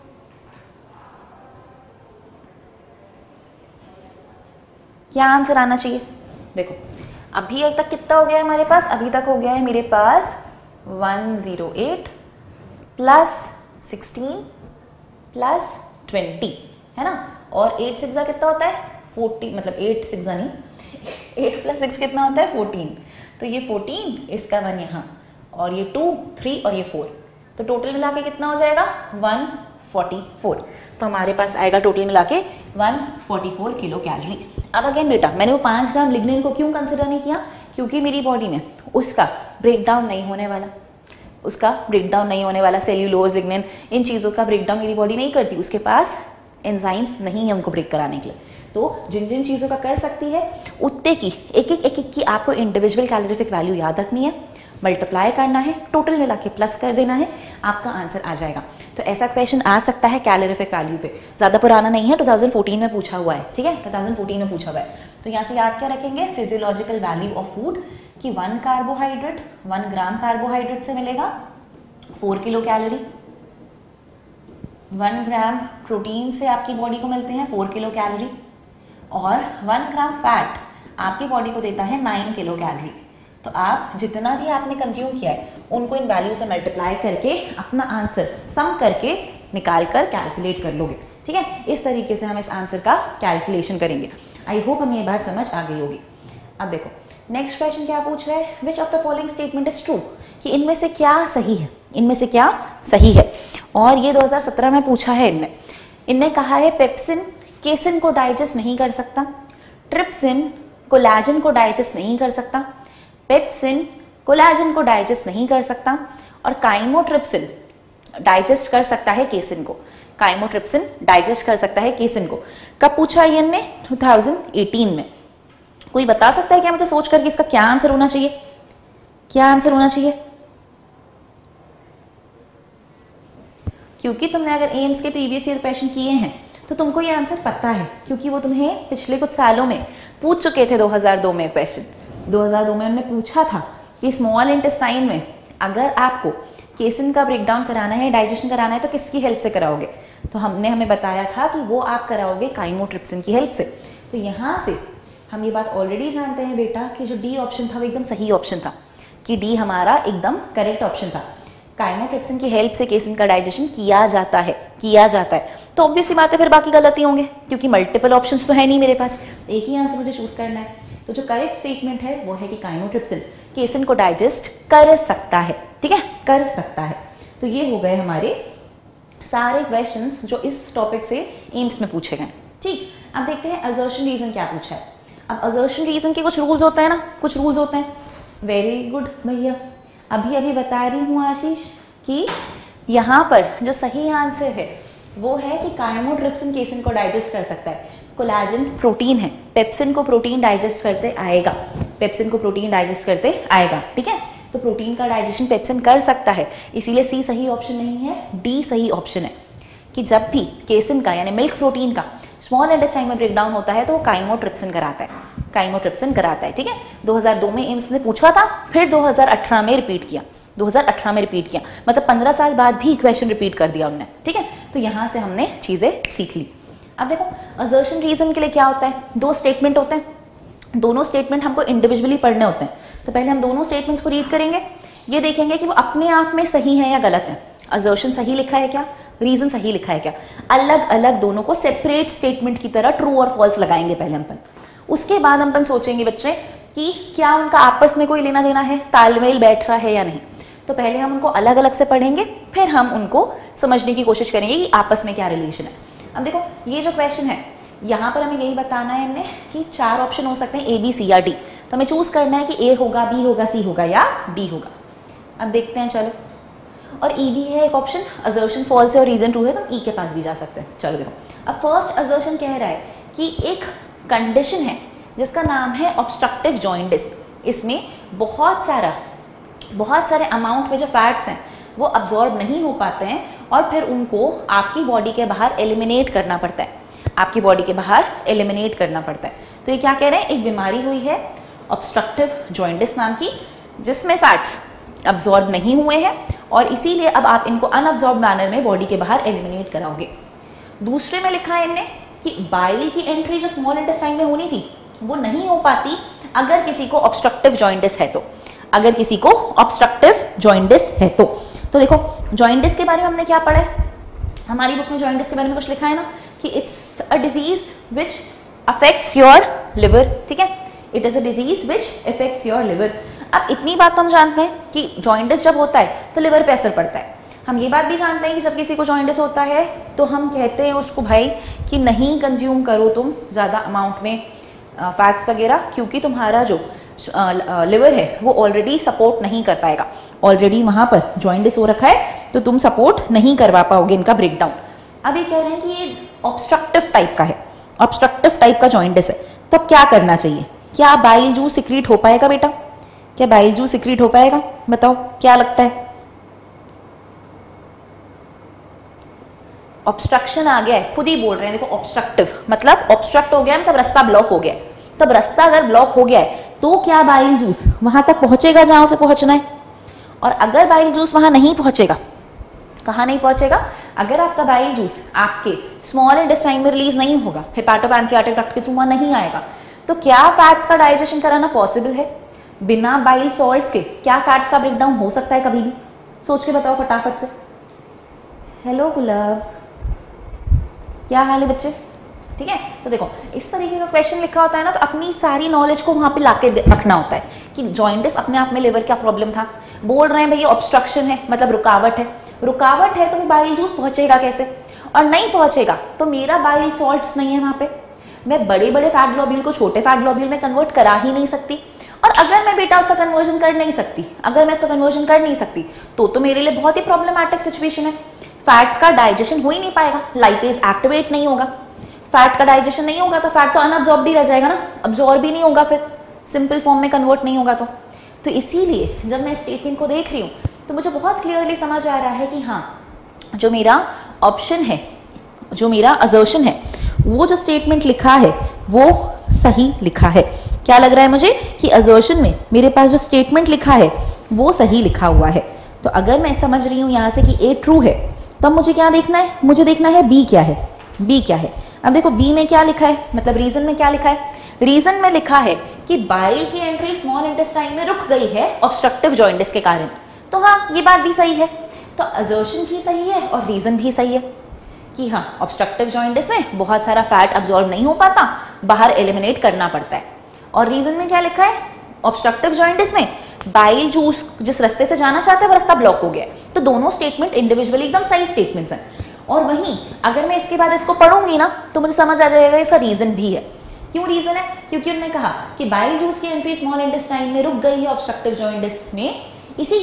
क्या आंसर आना चाहिए? देखो अभी तक कितना हो गया है हमारे पास? अभी तक हो गया है मेरे पास 108 + 16 + 20, है ना। और 8 × 6 कितना होता है? 40, मतलब 8 × 6 नहीं, 8 + 6 कितना होता है? 14। तो ये 14, इसका 1 यहाँ, और ये 2, 3 और ये 4, तो टोटल मिला के कितना हो जाएगा 144। तो हमारे पास आएगा टोटल मिला के 144 किलो कैलोरी। अब अगेन बेटा मैंने वो 5 ग्राम लिग्निन को क्यों कंसिडर नहीं किया, क्योंकि मेरी बॉडी में उसका ब्रेकडाउन नहीं होने वाला, उसका ब्रेकडाउन नहीं होने वाला। सेल्यूलोज, लिग्निन, इन चीज़ों का ब्रेकडाउन मेरी बॉडी नहीं करती, उसके पास एंजाइम्स नहीं है उनको ब्रेक कराने के लिए। तो जिन जिन चीज़ों का कर सकती है उतने की एक एक की आपको इंडिविजुअल कैलोरीफिक वैल्यू याद रखनी है, मल्टीप्लाई करना है, टोटल मिला के प्लस कर देना है, आपका आंसर आ जाएगा। तो ऐसा क्वेश्चन आ सकता है कैलोरीफिक वैल्यू पे, ज़्यादा पुराना नहीं है, 2014 में पूछा हुआ है, ठीक है, 2014 में पूछा हुआ है। तो यहाँ से याद क्या रखेंगे, फिजियोलॉजिकल वैल्यू ऑफ फूड कि 1 कार्बोहाइड्रेट 1 ग्राम कार्बोहाइड्रेट से मिलेगा 4 किलो कैलोरी, 1 ग्राम प्रोटीन से आपकी बॉडी को मिलते हैं 4 किलो कैलोरी, और 1 ग्राम फैट आपकी बॉडी को देता है 9 किलो कैलोरी। तो आप जितना भी आपने कंज्यूम किया है उनको इन वैल्यू से मल्टीप्लाई करके अपना आंसर सम करके निकाल कर कैलकुलेट कर लोगे, ठीक है। इस तरीके से हम इस आंसर का कैलकुलेशन करेंगे। आई होप हमें ये बात समझ आ गई होगी। अब देखो नेक्स्ट क्वेश्चन क्या पूछ रहा है, which of the following statement is true, कि इनमें से क्या सही है, इनमें से क्या सही है। और ये 2017 में पूछा है इनने कहा है पेप्सिन केसिन को डाइजेस्ट नहीं कर सकता, ट्रिप्सिन कोलेजन को डाइजेस्ट नहीं कर सकता, पेप्सिन कोलेजन को डाइजेस्ट नहीं कर सकता, और काइमोट्रिप्सिन डाइजेस्ट कर सकता है केसिन को, काइमोट्रिप्सिन डाइजेस्ट कर सकता है केसिन को। कब पूछा है इनने, 2018 में। कोई बता सकता है क्या मुझे सोच करके इसका क्या आंसर होना चाहिए, क्या आंसर होना चाहिए? क्योंकि तुमने अगर एम्स के प्रीवियस ईयर क्वेश्चन किए हैं तो तुमको ये आंसर पता है, क्योंकि वो तुम्हें पिछले कुछ सालों में पूछ चुके थे। 2002 में क्वेश्चन, 2002 में उन्होंने पूछा था कि स्मॉल इंटेस्टाइन में अगर आपको केसिन का ब्रेकडाउन कराना है, डाइजेशन कराना है, तो किसकी हेल्प से कराओगे? तो हमें बताया था कि वो आप कराओगे काइमोट्रिप्सिन की हेल्प से। तो यहाँ से हम ये बात ऑलरेडी जानते हैं बेटा कि जो डी ऑप्शन था वो एकदम सही ऑप्शन था, कि डी हमारा एकदम करेक्ट ऑप्शन था। काइमोट्रिप्सिन की हेल्प से केसिन का डाइजेशन किया जाता है, किया जाता है। तो ऑब्वियसली बात है फिर बाकी गलत ही होंगे, क्योंकि मल्टीपल ऑप्शंस तो है नहीं मेरे पास, एक ही आंसर मुझे चूज करना है। तो जो करेक्ट स्टेटमेंट है वो है कि काइमोट्रिप्सिन केसिन को डाइजेस्ट कर सकता है, ठीक है, कर सकता है। तो ये हो गए हमारे सारे क्वेश्चंस जो इस टॉपिक से एम्स में पूछे गए। ठीक, अब देखते हैं असर्शन रीजन क्या पूछा है। अब असर्शन रीजन के कुछ रूल्स होते हैं ना, कुछ रूल्स होते हैं। वेरी गुड भैया, अभी बता रही हूँ आशीष कि यहाँ पर जो सही आंसर है वो है कि काइमोट्रिप्सिन केसिन को डाइजेस्ट कर सकता है। कोलेजन प्रोटीन है, पेप्सिन को प्रोटीन डाइजेस्ट करते आएगा, पेप्सिन को प्रोटीन डाइजेस्ट करते आएगा, ठीक है। तो प्रोटीन का डाइजेशन पेप्सिन कर सकता है, इसीलिए सी सही ऑप्शन नहीं है, डी सही ऑप्शन है कि जब भी केसिन का यानी मिल्क प्रोटीन का स्मॉल इंटेस्टाइन में ब्रेकडाउन होता है तो वो काइमोट्रिप्सिन कराता है, काइमोट्रिप्सिन कराता है, ठीक है। 2002 में एम्स ने पूछा था, फिर 2018 में रिपीट किया, 2018 में रिपीट किया, मतलब 15 साल बाद भी क्वेश्चन रिपीट कर दिया उन्होंने, ठीक है। तो यहाँ से हमने चीजें सीख ली। अब देखो असर्शन रीजन के लिए क्या होता है, दो स्टेटमेंट होते हैं, दोनों स्टेटमेंट हमको इंडिविजुअली पढ़ने होते हैं। तो पहले हम दोनों स्टेटमेंट्स को रीड करेंगे, ये देखेंगे कि वो अपने आप में सही है या गलत है। असर्शन सही लिखा है क्या, रीजन सही लिखा है क्या, अलग अलग दोनों को सेपरेट स्टेटमेंट की तरह ट्रू और फॉल्स लगाएंगे पहले हम। उसके बाद हम सोचेंगे बच्चे कि क्या उनका आपस में कोई लेना देना है, तालमेल बैठ रहा है या नहीं। तो पहले हम उनको अलग अलग से पढ़ेंगे, फिर हम उनको समझने की कोशिश करेंगे कि आपस में क्या रिलेशन है। अब देखो ये जो क्वेश्चन है यहाँ पर हमें यही बताना है हमने कि 4 ऑप्शन हो सकते हैं, ए बी सी या डी। तो हमें चूज करना है कि ए होगा, बी होगा, सी होगा या डी होगा। अब देखते हैं, चलो। और ई भी है एक ऑप्शन, असर्शन फॉल्स है और रीजन ट्रू है, तो ई के पास भी जा सकते हैं। चलो देखो, अब फर्स्ट असर्शन कह रहा है कि एक कंडीशन है जिसका नाम है ऑब्स्ट्रक्टिव जॉइंटिस। इसमें बहुत सारे अमाउंट में जो फैट्स हैं वो अब्जॉर्ब नहीं हो पाते हैं और फिर उनको आपकी बॉडी के बाहर एलिमिनेट करना पड़ता है, आपकी बॉडी के बाहर एलिमिनेट करना पड़ता है। तो ये क्या कह रहे हैं, एक बीमारी हुई है ऑब्स्ट्रक्टिव जॉइंटिस नाम की, जिसमें फैट्स अब्जॉर्ब नहीं हुए हैं और इसीलिए अब आप इनको अनअब्जॉर्ब मैनर में बॉडी के बाहर एलिमिनेट कराओगे। दूसरे में लिखा है इनने कि बाइल की एंट्री जो स्मॉल इंटेस्टाइन में होनी थी वो नहीं हो पाती अगर किसी को ऑब्स्ट्रक्टिव जॉइंटिस है तो, अगर किसी को ऑब्स्ट्रक्टिव जॉइंटिस है तो देखो जॉइंटिस के बारे में हमने क्या पढ़ा है, हमारी बुक में जॉइंटिस के बारे में कुछ लिखा है ना कि it's a disease which affects your liver, ठीक है, it is a disease which affects your liver. अब इतनी बात तो हम जानते हैं कि जॉइंटिस जब होता है तो लिवर पे असर पड़ता है। हम ये बात भी जानते हैं कि जब किसी को जॉइंटिस होता है तो हम कहते हैं उसको भाई कि नहीं कंज्यूम करो तुम ज़्यादा अमाउंट में फैट्स वगैरह, क्योंकि तुम्हारा जो लिवर है वो ऑलरेडी सपोर्ट नहीं कर पाएगा, ऑलरेडी वहाँ पर जॉइंटिस हो रखा है तो तुम सपोर्ट नहीं करवा पाओगे इनका ब्रेकडाउन। अब ये कह रहे हैं कि ये ऑब्स्ट्रक्टिव टाइप का है, ऑब्स्ट्रक्टिव टाइप का जॉइंटिस है, तब क्या करना चाहिए? क्या बाइल जूस सिक्रीट हो पाएगा बेटा? क्या बाइल जूस सिक्रीट हो पाएगा? बताओ क्या लगता है? ऑब्स्ट्रक्शन आ गया है, खुद ही बोल रहे हैं, देखो ऑब्स्ट्रक्टिव मतलब ऑब्स्ट्रक्ट हो गया है, मतलब रास्ता ब्लॉक हो गया है। तब रास्ता अगर ब्लॉक हो गया है तो क्या बाइल जूस वहां तक पहुंचेगा जहां उसे पहुंचना है? और अगर बाइल जूस वहां नहीं पहुंचेगा, कहाँ नहीं पहुंचेगा? अगर आपका बाइल जूस आपके स्मॉल इंटेस्टाइन में रिलीज नहीं होगा, हेपाटोपैनक्रियाटिक डक्ट के थ्रू वहां नहीं आएगा, तो क्या फैट्स का डाइजेशन कराना पॉसिबल है? बिना बाइल सॉल्ट्स के क्या फैट्स का ब्रेकडाउन हो सकता है कभी भी? सोच के बताओ फटाफट से। हेलो गुलाब, क्या हाल है बच्चे? ठीक है, तो देखो इस तरीके का क्वेश्चन लिखा होता है ना, तो अपनी सारी नॉलेज को वहां पे लाके रखना होता है कि जॉइंटिस अपने आप में लिवर क्या प्रॉब्लम था। बोल रहे हैं भैया ऑब्स्ट्रक्शन है मतलब रुकावट है, रुकावट है तो बाइल जूस पहुंचेगा कैसे? और नहीं पहुंचेगा तो मेरा बाइल सॉल्ट्स नहीं है वहां पे, मैं बड़े बड़े फैट ग्लोब्यूल को छोटे फैट ग्लोब्यूल में कन्वर्ट करा ही नहीं सकती। और अगर मैं बेटा उसका कन्वर्जन कर नहीं सकती, अगर मैं इसका कन्वर्जन कर नहीं सकती तो मेरे लिए बहुत ही प्रॉब्लमैटिक सिचुएशन है। फैट्स का डाइजेशन हो ही नहीं पाएगा, लाइपेज एक्टिवेट नहीं होगा, फैट का डाइजेशन नहीं होगा तो फैट तो अनअब्जॉर्ब ही रह जाएगा ना, अब्जॉर्ब भी नहीं होगा, फिर सिंपल फॉर्म में कन्वर्ट नहीं होगा। तो इसीलिए जब मैं स्टेटमेंट को देख रही हूँ तो मुझे बहुत क्लियरली समझ आ रहा है कि हाँ, जो मेरा ऑप्शन है, जो मेरा असर्शन है, वो जो स्टेटमेंट लिखा है वो सही लिखा है। क्या लग रहा है मुझे कि असर्शन में मेरे पास जो स्टेटमेंट लिखा है वो सही लिखा हुआ है। तो अगर मैं समझ रही हूँ यहाँ से कि ए ट्रू है, तो अब मुझे क्या देखना है? मुझे देखना है बी क्या है, बी क्या है। अब देखो बी में क्या लिखा है, मतलब रीजन में क्या लिखा है? रीजन में लिखा है कि बाइल की एंट्री स्मॉल इंटेस्टाइन में रुक गई है ऑब्स्ट्रक्टिव जॉइंटिस के कारण। तो हाँ, ये बात भी सही है, तो असर्शन भी सही है और रीजन भी सही है कि हाँ, ऑब्स्ट्रक्टिव जॉइंटिस में बहुत सारा फैट अब्सॉर्ब नहीं हो पाता, बाहर एलिमिनेट करना पड़ता है। और रीजन में क्या लिखा है? ऑब्स्ट्रक्टिव जॉइंटिस में बाइल जूस जिस रास्ते से जाना चाहता है वो रास्ता ब्लॉक हो गया है। तो दोनों स्टेटमेंट इंडिविजुअली एकदम सही स्टेटमेंट्स हैं। और वहीं अगर मैं इसके बाद इसको पढ़ूंगी ना तो मुझे समझ आ जाएगा इसका रीजन भी है। क्यों रीजन है? क्योंकि उन्होंने कहा कि बाइल जूस की एंट्री स्मॉल इंटेस्टाइन में रुक गई है ऑब्स्ट्रक्टिव जॉइंटिस में, इसी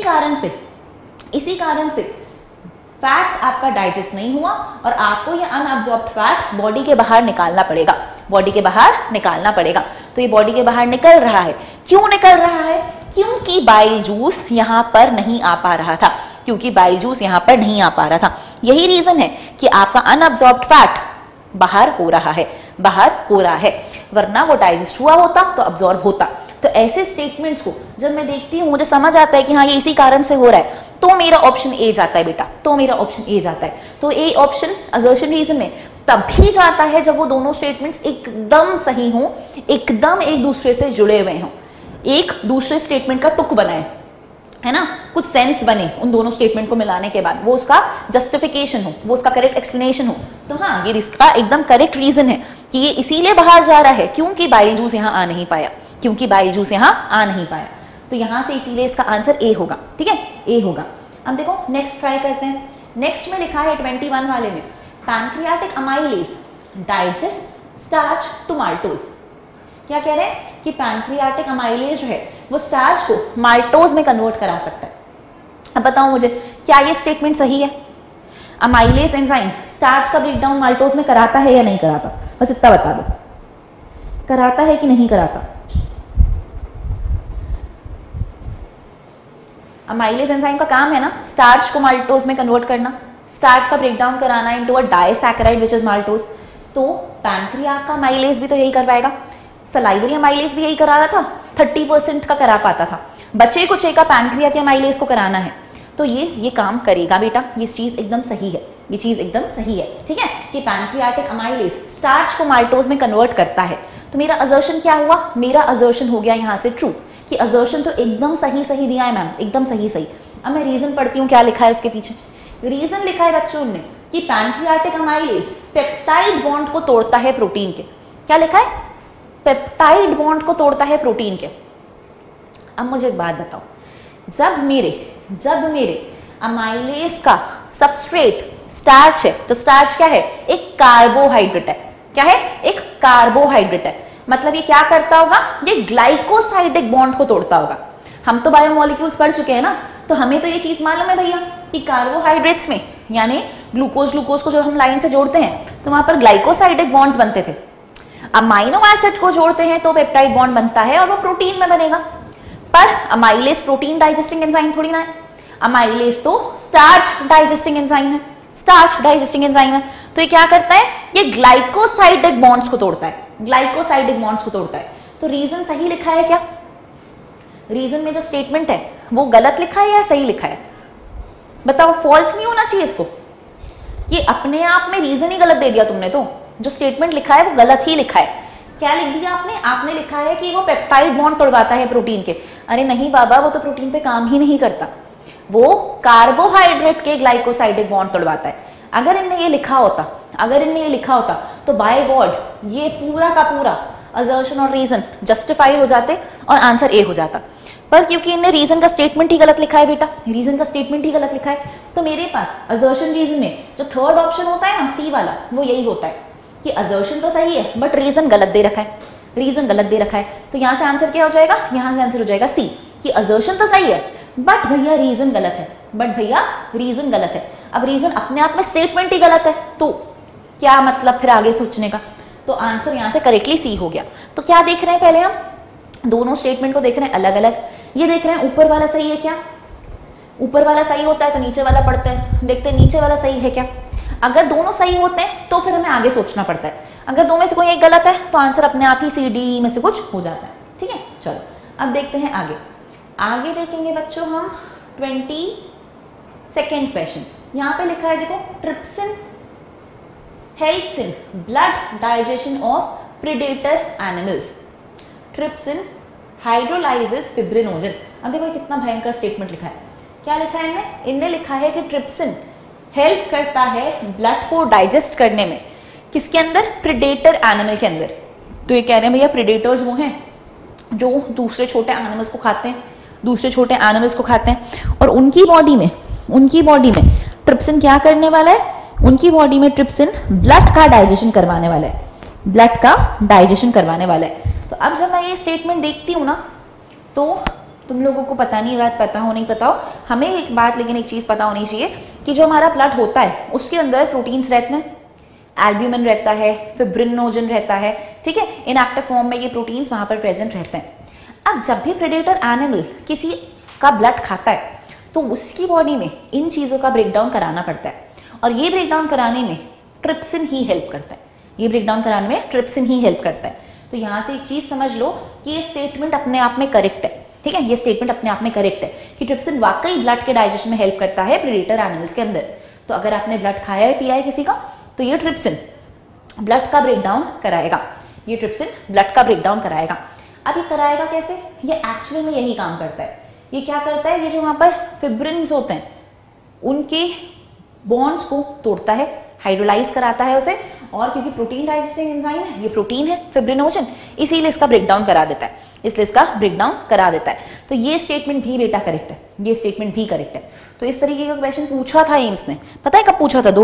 कारण से फैट्स आपका डाइजेस्ट नहीं हुआ और आपको ये अनअब्जॉर्ब्ड फैट बॉडी के बाहर निकालना पड़ेगा, बॉडी के बाहर निकालना पड़ेगा। तो ये बॉडी के बाहर निकल रहा है, क्यों निकल रहा है? क्योंकि बाइल जूस यहाँ पर नहीं आ पा रहा था, क्योंकि बाइल जूस यहाँ पर नहीं आ पा रहा था। यही रीजन है कि आपका अनअब्जॉर्ब्ड फैट बाहर हो रहा है, बाहर हो रहा है, वरना वो डाइजेस्ट हुआ होता तो अब्जॉर्ब होता। तो ऐसे स्टेटमेंट्स को जब मैं देखती हूँ मुझे समझ आता है कि हाँ ये इसी कारण से हो रहा है, तो मेरा ऑप्शन ए जाता है बेटा, तो मेरा ऑप्शन ए जाता है। तो ए ऑप्शन असर्शन रीजन में तभी जाता है जब वो दोनों स्टेटमेंट्स एकदम सही हों, एकदम एक दूसरे से जुड़े हुए हों, एक दूसरे स्टेटमेंट का तुक बनाए, है ना, कुछ सेंस बने उन दोनों स्टेटमेंट को मिलाने के बाद, वो उसका जस्टिफिकेशन हो, वो उसका करेक्ट एक्सप्लेनेशन हो। तो हाँ, ये इसका एकदम करेक्ट रीजन है कि ये इसीलिए बाहर जा रहा है क्योंकि बाइल जूस यहाँ आ नहीं पाया, क्योंकि बाइल जूस यहाँ आ नहीं पाया। तो यहाँ से इसीलिए इसका आंसर ए होगा। ठीक है, ए होगा। अब देखो नेक्स्ट ट्राई करते हैं। नेक्स्ट में लिखा है 21 वाले में, pancreatic amylase digest starch to maltose. क्या कह रहे हैं कि पैनक्रियाटिक अमाइलेज जो है वो स्टार्च को माल्टोज में कन्वर्ट करा सकता है। अब बताओ मुझे, क्या ये स्टेटमेंट सही है? अमाइलेज एंजाइम स्टार्च का ब्रेकडाउन माल्टोज में कराता है या नहीं कराता? बस इतना बता दो, कराता है कि नहीं कराता? अमाइलेज एंजाइम का काम है ना स्टार्च को माल्टोज में कन्वर्ट करना, स्टार्च का ब्रेकडाउन कराना into a disaccharide which is maltose. तो पैनक्रियाट का अमाइलेज भी तो यही करवाएगा, सलाइवरी अमाइलेज भी यही करा रहा था, 30% का करा पाता था, बचे कुछ एक का पैनक्रिया के अमाइलेज को कराना है। तो ये काम करेगा बेटा, ये चीज एकदम सही है, ये चीज एकदम सही है। ठीक है, कि पैनक्रियाटिक अमाइलेज स्टार्च को माल्टोज में कन्वर्ट करता है। तो मेरा असर्शन क्या हुआ? मेरा असर्शन हो गया यहाँ से ट्रू, कि असर्शन तो एकदम सही दिया है मैम, एकदम सही। अब मैं रीजन पढ़ती हूँ, क्या लिखा है उसके पीछे। रीजन लिखा है बच्चों ने कि पैनक्रियाटिक अमाइलेज पेप्टाइड बॉन्ड को तोड़ता है प्रोटीन के। क्या लिखा है? पेप्टाइड बॉन्ड को तोड़ता है प्रोटीन के। अब मुझे एक बात बताओ, जब मेरे अमाइलेज का सबस्ट्रेट स्टार्च है, तो स्टार्च क्या है? एक कार्बोहाइड्रेट है। क्या है? एक कार्बोहाइड्रेट है। मतलब ये क्या करता होगा? ये ग्लाइकोसाइडिक बॉन्ड को तोड़ता होगा। हम तो बायोमोलिक्यूल्स पढ़ चुके हैं ना, तो हमें तो ये चीज मालूम है भैया कि कार्बोहाइड्रेट्स में यानी ग्लूकोज को जब हम लाइन से जोड़ते हैं तो वहां पर ग्लाइकोसाइडिक बॉन्ड्स बनते थे। अमाइनो एसिड को जोड़ते हैं तो पेप्टाइड बॉन्ड बनता है और वो प्रोटीन में बनेगा। पर अमाइलेज प्रोटीन डाइजेस्टिंग एंजाइम थोड़ी ना है, अमाइलेज तो स्टार्च डाइजेस्टिंग एंजाइम है, स्टार्च डाइजेस्टिंग एंजाइम है। तो ये क्या करता है? ये ग्लाइकोसाइडिक बॉन्ड्स को तोड़ता है, ग्लाइकोसाइडिक बॉन्ड्स को तोड़ता है। तो रीजन सही लिखा है क्या? रीजन में जो स्टेटमेंट है वो गलत लिखा है या सही लिखा है? बताओ, फॉल्स नहीं होना चाहिए इसको। ये अपने आप में रीजन ही गलत दे दिया तुमने, तो जो स्टेटमेंट लिखा है वो गलत ही लिखा है। क्या लिख दिया आपने? आपने लिखा है कि वो पेप्टाइड बॉन्ड तोड़वाता है प्रोटीन के। अरे नहीं बाबा, वो तो प्रोटीन पे काम ही नहीं करता, वो कार्बोहाइड्रेट के ग्लाइकोसाइडिक बॉन्ड तोड़वाता है। अगर इनने ये लिखा होता तो बाय गॉड ये पूरा का पूरा असर्शन और रीजन जस्टिफाई हो जाते और आंसर ए हो जाता। पर क्योंकि इनने रीजन का स्टेटमेंट ही गलत लिखा है बेटा, रीजन का स्टेटमेंट ही गलत लिखा है, तो मेरे पास असर्शन रीजन में जो थर्ड ऑप्शन होता है ना, सी वाला, वो यही होता है कि असर्शन तो सही है बट रीजन गलत दे रखा है, रीजन गलत दे रखा है। तो यहां से आंसर क्या हो जाएगा? यहां से आंसर हो जाएगा सी, कि असर्शन तो सही है बट भैया रीजन गलत है, बट भैया रीजन गलत है। अब रीजन अपने आप में स्टेटमेंट ही गलत है, तो क्या मतलब फिर आगे सोचने का? तो आंसर यहां से करेक्टली सी हो गया। तो क्या देख रहे हैं? पहले हम दोनों स्टेटमेंट को देख रहे हैं अलग अलग। ये देख रहे हैं ऊपर वाला सही है क्या? ऊपर वाला सही होता है तो नीचे वाला पढ़ते हैं, देखते हैं नीचे वाला सही है क्या। अगर दोनों सही होते हैं तो फिर हमें आगे सोचना पड़ता है। अगर दो में से कोई एक गलत है तो आंसर अपने आप ही सी डी में से कुछ हो जाता है। ठीक है, चलो अब देखते हैं आगे। आगे देखेंगे बच्चों हम 22nd क्वेश्चन। यहाँ पे लिखा है देखो, trypsin helps in blood digestion of predator animals. Trypsin hydrolyzes fibrinogen. अब देखो कितना भयंकर स्टेटमेंट लिखा है। क्या लिखा है इनने? इनने लिखा है कि ट्रिप्सिन हेल्प करता है ब्लड को डाइजेस्ट करने में। किसके अंदर? प्रेडेटर एनिमल के अंदर। तो ये कह रहे हैं भैया प्रेडेटर्स वो हैं जो दूसरे छोटे एनिमल्स को खाते हैं, दूसरे छोटे एनिमल्स को खाते हैं, और उनकी बॉडी में ट्रिप्सिन क्या करने वाला है? उनकी बॉडी में ट्रिप्सिन ब्लड का डाइजेशन करवाने वाला है, ब्लड का डाइजेशन करवाने वाला है। तो अब जब मैं ये स्टेटमेंट देखती हूँ ना, तो तुम लोगों को पता नहीं, बात पता हो नहीं पता हो, हमें एक बात लेकिन एक चीज पता होनी चाहिए कि जो हमारा ब्लड होता है उसके अंदर प्रोटीन्स रहते हैं, एल्ब्यूमिन रहता है, फिब्रिनोजन रहता है। ठीक है, इनएक्टिव फॉर्म में ये प्रोटीन्स वहां पर प्रेजेंट रहते हैं। अब जब भी प्रेडेटर एनिमल किसी का ब्लड खाता है तो उसकी बॉडी में इन चीजों का ब्रेकडाउन कराना पड़ता है, और ये ब्रेकडाउन कराने में ट्रिप्सिन ही हेल्प करता है, ये ब्रेकडाउन कराने में ट्रिप्सिन ही हेल्प करता है। तो यहां से एक चीज समझ लो कि ये स्टेटमेंट अपने आप में करेक्ट है। ठीक है, ये स्टेटमेंट अपने आप में करेक्ट है कि ट्रिप्सिन वाकई ब्लड के डाइजेशन में हेल्प करता है प्रेडेटर एनिमल्स के अंदर। तो अगर आपने ब्लड खाया है, पिया है किसी का, तो ये ट्रिप्सिन ब्लड का ब्रेकडाउन कराएगा, ये ट्रिप्सिन ब्लड का ब्रेकडाउन कराएगा। अब ये कराएगा कैसे? ये एक्चुअली में यही काम करता है। ये क्या करता है? ये जो वहां पर फिब्रिन्स होते हैं उनके बॉन्ड्स को तोड़ता है, हाइड्रोलाइज कराता है उसे, और क्योंकि प्रोटीन डाइजेस्टिंग एंजाइम है, ये प्रोटीन है फिब्रिनोजन, इसीलिए इसका ब्रेकडाउन करा देता है, इसलिए इसका ब्रेकडाउन करा देता है। तो ये स्टेटमेंट भी बेटा करेक्ट है, ये स्टेटमेंट भी करेक्ट है। तो इस तरीके का क्वेश्चन पूछा था एम्स ने, पता है कब पूछा था?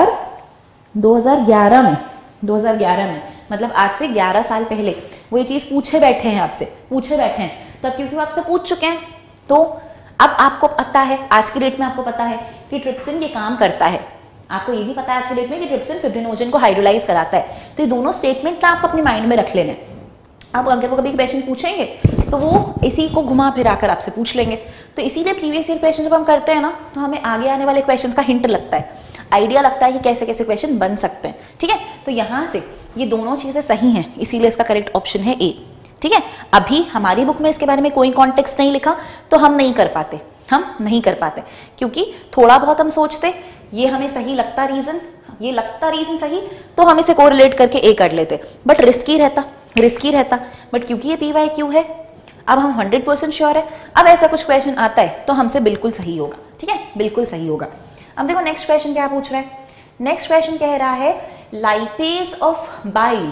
2011 में, 2011 में, मतलब आज से 11 साल पहले वो ये चीज पूछे बैठे हैं आपसे, पूछे बैठे हैं। तो अब क्योंकि वो आपसे पूछ चुके हैं तो अब आपको पता है, आज की डेट में आपको पता है कि ट्रिप्सिन ये काम करता है। आपको ये भी पता है आज की डेट में कि ट्रिप्सिन फिब्रिनोजन को हाइड्रोलाइज कराता है। तो ये दोनों स्टेटमेंट ना आपको अपने माइंड में रख लेने। अब अगर वो कभी क्वेश्चन पूछेंगे तो वो इसी को घुमा फिरा कर आपसे पूछ लेंगे। तो इसीलिए प्रीवियस ईयर क्वेश्चन जब हम करते हैं ना, तो हमें आगे आने वाले क्वेश्चन का हिंट लगता है, आइडिया लगता है कि कैसे कैसे क्वेश्चन बन सकते हैं। ठीक है, तो यहाँ से ये दोनों चीजें सही हैं, इसीलिए इसका करेक्ट ऑप्शन है ए। ठीक है, अभी हमारी बुक में इसके बारे में कोई कॉन्टेक्स्ट नहीं लिखा तो हम नहीं कर पाते, हम नहीं कर पाते, क्योंकि थोड़ा बहुत हम सोचते, ये हमें सही लगता रीजन, ये लगता रीजन सही, तो हम इसे कोरिलेट करके ए कर लेते, बट रिस्की रहता। बट क्योंकि ये PYQ है, अब हम 100% श्योर है, अब ऐसा कुछ क्वेश्चन आता है तो हमसे बिल्कुल सही होगा। ठीक है, बिल्कुल सही होगा। अब देखो नेक्स्ट क्वेश्चन क्या पूछ रहा है। नेक्स्ट क्वेश्चन कह रहा है लाइपेज ऑफ बाइल।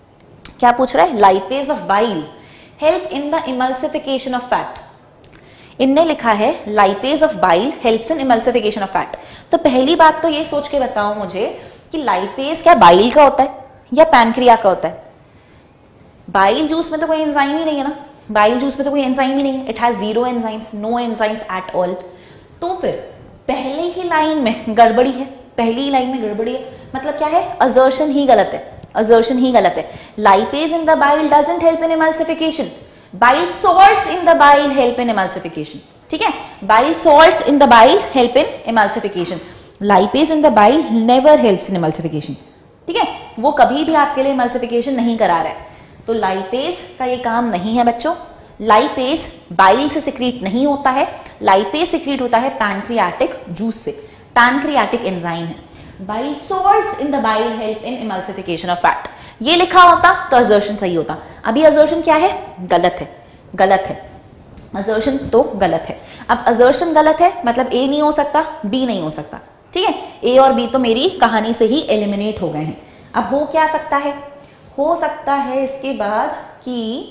क्या पूछ रहा है? Lipase of bile help in the emulsification of fat. इनने लिखा है lipase of bile helps in emulsification of fat. तो पहली बात तो ये सोच के बताओ मुझे कि लाइपेज क्या बाइल का होता है या पैनक्रिया का होता है? बाइल जूस में तो कोई एंजाइम ही नहीं है ना, बाइल जूस में तो कोई एंजाइम ही नहीं है, it has zero enzymes, no enzymes at all. तो फिर पहले ही लाइन में गड़बड़ी है, पहली ही लाइन में गड़बड़ी है, मतलब क्या है? असर्शन ही गलत है, असर्शन ही गलत है। Lipase in the bile doesn't help in emulsification, bile salts in the bile help in emulsification. ठीक है, bile salts in the bile help in emulsification, lipase in the bile never helps in emulsification. ठीक है, वो कभी भी आपके लिए emulsification नहीं करा रहा है। तो लाइपेज का ये काम नहीं है बच्चों। लाइपेज बाइल से सिक्रीट नहीं होता है, लाइपेज सिक्रीट होता है पैनक्रियाटिक जूस से, पैनक्रियाटिक एंजाइम है। Bile salts in the bile help in emulsification of fat, ये लिखा होता तो असर्शन सही होता। अभी असर्शन क्या है? गलत है, गलत है, असर्शन तो गलत है। अब असर्शन गलत है मतलब ए नहीं हो सकता, बी नहीं हो सकता। ठीक है, ए और बी तो मेरी कहानी से ही एलिमिनेट हो गए हैं। अब हो क्या सकता है? हो सकता है इसके बाद कि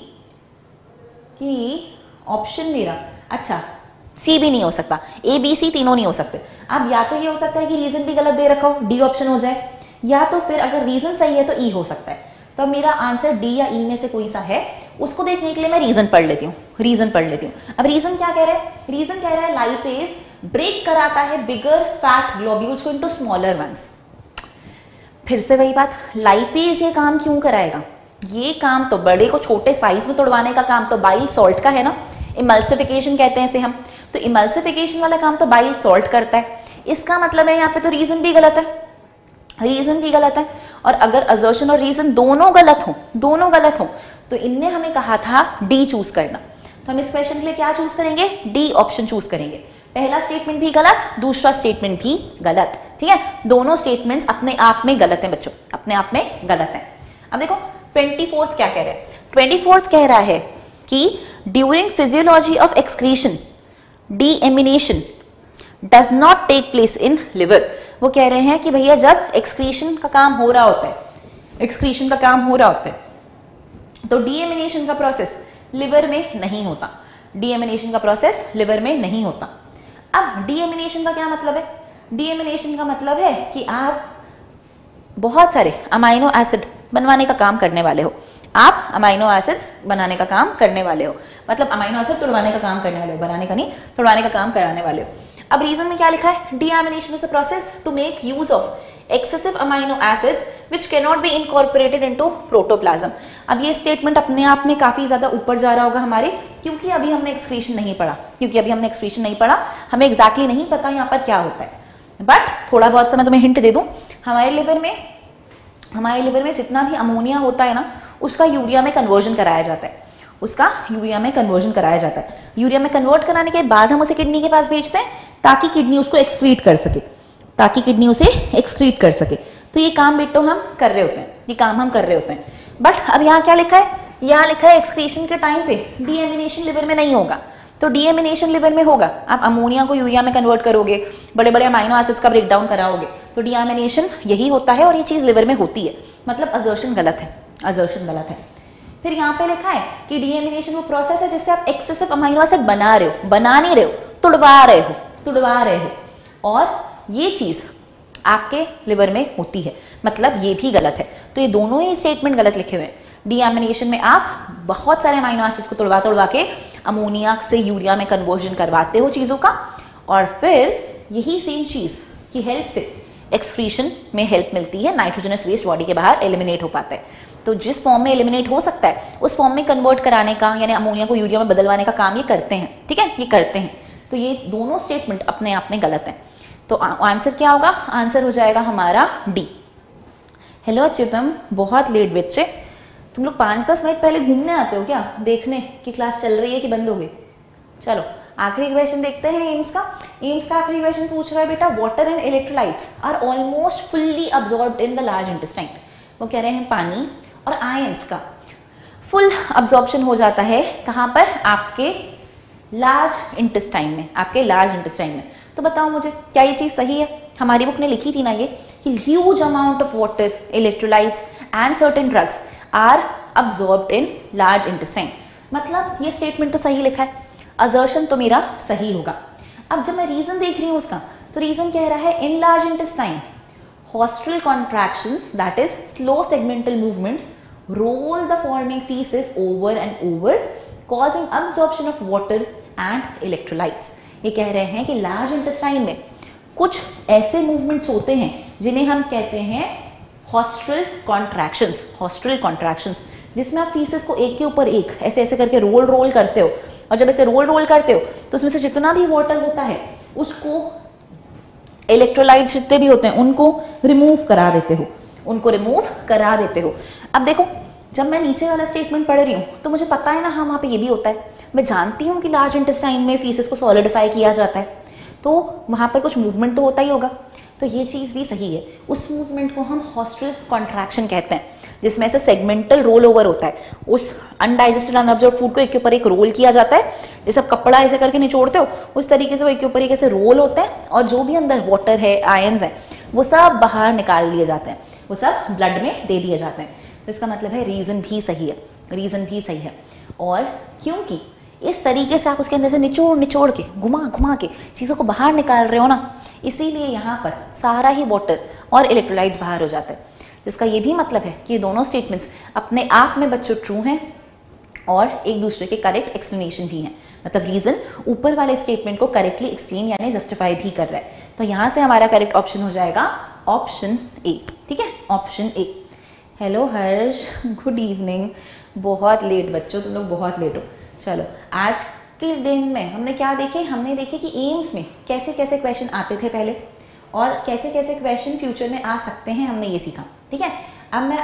ऑप्शन मेरा, अच्छा सी भी नहीं हो सकता, ए बी सी तीनों नहीं हो सकते। अब या तो ये हो सकता है कि रीजन भी गलत दे रखा हो, डी ऑप्शन हो जाए, या तो फिर अगर रीजन सही है तो ई हो सकता है। तो मेरा आंसर डी या ई में से कोई सा है, उसको देखने के लिए मैं रीजन पढ़ लेती हूँ, रीजन पढ़ लेती हूँ। अब रीजन क्या कह रहा है? रीजन कह रहा है लाइपेज ब्रेक कराता है बिगर फैट ग्लोब्यूल्स को इनटू स्मॉलर वंस। फिर से वही बात, लाइपेज ये काम क्यों कराएगा? ये काम तो बड़े को छोटे साइज में तोड़वाने का काम तो बाइल सॉल्ट का है ना, इमल्सिफिकेशन कहते हैं इसे हम। तो इमल्सिफिकेशन वाला काम तो बाइल सॉल्ट करता है, इसका मतलब है यहाँ पे तो रीजन भी गलत है, रीजन भी गलत है। और अगर असर्शन और रीजन दोनों गलत हो, दोनों गलत हो, तो इनने हमें कहा था डी चूज करना। तो हम इस क्वेश्चन के लिए क्या चूज करेंगे? डी ऑप्शन चूज करेंगे। पहला स्टेटमेंट भी गलत, दूसरा स्टेटमेंट भी गलत। ठीक है, दोनों स्टेटमेंट्स अपने आप में गलत हैं बच्चों, अपने आप में गलत हैं। अब देखो 24th क्या कह रहा है? 24th कह रहा है कि during physiology of excretion deamination does not take place in liver. वो कह रहे हैं कि भैया जब एक्सक्रीशन का काम हो रहा होता है, एक्सक्रीशन का काम हो रहा होता है, तो डीएमिनेशन का प्रोसेस लिवर में नहीं होता, डीएमिनेशन का प्रोसेस लिवर में नहीं होता। अब डीएमिनेशन का क्या मतलब है? डीएमिनेशन का मतलब है कि आप बहुत सारे अमाइनो एसिड बनवाने का काम करने वाले हो, आप अमाइनो एसिड्स बनाने का काम करने वाले हो, मतलब अमाइनो एसिड तोड़वाने का काम करने वाले हो, बनाने का नहीं, तोड़वाने का काम कराने वाले हो। अब रीजन में क्या लिखा है? Deamination is a process to make use of excessive amino acids which cannot be incorporated into protoplasm। अब ये स्टेटमेंट अपने आप में काफी ज्यादा ऊपर जा रहा होगा हमारे, क्योंकि अभी हमने एक्सक्रीशन नहीं पढ़ा, हमें एग्जैक्टली नहीं पता यहाँ पर क्या होता है। बट थोड़ा बहुत सा मैं तुम्हें हिंट दे दूं, हमारे लिवर में जितना भी अमोनिया होता है ना, उसका यूरिया में कन्वर्जन कराया जाता है, उसका यूरिया में कन्वर्जन कराया जाता है। यूरिया में कन्वर्ट कराने के बाद हम उसे किडनी के पास भेजते हैं ताकि किडनी उसको एक्सक्रीट कर सके, ताकि किडनी उसे एक्सक्रीट कर सके। तो ये काम बेटो हम कर रहे होते हैं, ये काम हम कर रहे होते हैं। बट अब यहाँ क्या लिखा है? यहाँ लिखा है एक्सक्रीशन के टाइम पे डीएमिनेशन लिवर में नहीं होगा, तो डीएमिनेशन लिवर में होगा। आप अमोनिया को यूरिया में कन्वर्ट करोगे, बड़े बड़े अमाइनो एसिड्स का ब्रेकडाउन कराओगे, तो डीएमिनेशन यही होता है और ये चीज लिवर में होती है, मतलब असर्शन गलत है, असर्शन गलत है। फिर यहाँ पे लिखा है कि डीएमिनेशन वो प्रोसेस है जिससे आप एक्सेसिव अमाइनो एसिड बना रहे हो, बना नहीं रहे हो, तुड़वा रहे हो, और ये चीज आपके लिवर में होती है, मतलब ये भी गलत है। तो ये दोनों ही स्टेटमेंट गलत लिखे हुए हैं। डीएमिनेशन में आप बहुत सारे अमाइनो एसिड्स को तुड़वा के अमोनिया से यूरिया में कन्वर्जन करवाते हो चीजों का, और फिर यही सेम चीज की हेल्प से एक्सक्रीशन में हेल्प मिलती है, नाइट्रोजनस वेस्ट बॉडी के बाहर एलिमिनेट हो पाता है। तो जिस फॉर्म में एलिमिनेट हो सकता है उस फॉर्म में कन्वर्ट कराने का, यानी अमोनिया को यूरिया में बदलवाने का काम ये करते हैं। ठीक है, ये करते हैं। तो ये दोनों स्टेटमेंट अपने आप में गलत हैं। तो आंसर क्या होगा? आंसर हो जाएगा हमारा डी। हेलो अच्युतम, बहुत लेट बच्चे, तुम लोग 5-10 मिनट पहले घूमने आते हो क्या, देखने कि क्लास चल रही है कि बंद हो गई? चलो आखिरी क्वेश्चन देखते हैं एम्स का। एम्स का आखिरी क्वेश्चन पूछ रहा है बेटा, water and electrolytes are almost fully absorbed in the large intestine. वो कह रहे हैं पानी और आयंस का फुल अब्जॉर्प्शन हो जाता है कहाँ पर? आपके लार्ज इंटेस्टाइन में, आपके लार्ज इंटेस्टाइन में। तो बताओ मुझे, क्या ये चीज सही है? हमारी बुक ने लिखी थी ना ये कि huge amount of water, electrolytes and certain drugs are absorbed in large intestine, मतलब ये स्टेटमेंट तो सही लिखा है। असर्शन तो मेरा सही होगा। अब जब मैं रीजन देख रही हूँ उसका, तो रीजन कह रहा है in large intestine hostile contractions, that is slow segmental movements, roll the forming feces over and over, causing absorption of water and electrolytes. ये कह रहे हैं कि लार्ज इंटेस्टाइन में कुछ ऐसे मूवमेंट्स होते हैं जिन्हें हम कहते हैं हॉस्टल कॉन्ट्रैक्शंस, जिसमें आप फीसेस को एक के ऊपर एक ऐसे ऐसे करके रोल करते हो, और जब ऐसे रोल करते हो तो उसमें से जितना भी वाटर होता है उसको इलेक्ट्रोलाइट्स जितने भी होते हैं उनको रिमूव करा देते हो। अब देखो, जब मैं नीचे वाला स्टेटमेंट पढ़ रही हूँ तो मुझे पता है ना, हाँ वहाँ पे ये भी होता है, मैं जानती हूँ कि लार्ज इंटेस्टाइन में फीसेस को सॉलिडिफाई किया जाता है, तो वहाँ पर कुछ मूवमेंट तो होता ही होगा, तो ये चीज़ भी सही है। उस मूवमेंट को हम हॉस्टल कॉन्ट्रैक्शन कहते हैं, जिसमें ऐसे सेगमेंटल रोल ओवर होता है, उस अनडाइजेस्टेड अनअब्जॉर्ब फूड को एक के ऊपर एक रोल किया जाता है, जैसे आप कपड़ा ऐसे करके निचोड़ते हो उस तरीके से वो एक के ऊपर एक ऐसे रोल होते हैं, और जो भी अंदर वाटर है, आयंस है, वो सब बाहर निकाल लिए जाते हैं, वो सब ब्लड में दे दिए जाते हैं। तो इसका मतलब है रीजन भी सही है। और क्योंकि इस तरीके से आप उसके अंदर से निचोड़ के घुमा के चीज़ों को बाहर निकाल रहे हो ना, इसीलिए यहाँ पर सारा ही वाटर और इलेक्ट्रोलाइट्स बाहर हो जाते हैं, जिसका ये भी मतलब है कि ये दोनों स्टेटमेंट्स अपने आप में बच्चों ट्रू हैं और एक दूसरे के करेक्ट एक्सप्लेनेशन भी हैं। मतलब रीजन ऊपर वाले स्टेटमेंट को करेक्टली एक्सप्लेन यानी जस्टिफाई भी कर रहा है। तो यहाँ से हमारा करेक्ट ऑप्शन हो जाएगा ऑप्शन ए। ठीक है, option A. Hello Harsh, good evening. बहुत लेट बच्चों, तुम लोग बहुत लेट हो। चलो, आज के दिन में हमने क्या देखे, हमने देखे कि एम्स में कैसे कैसे क्वेश्चन आते थे पहले, और कैसे कैसे क्वेश्चन फ्यूचर में आ सकते हैं, हमने ये सीखा। ठीक है, अब मैं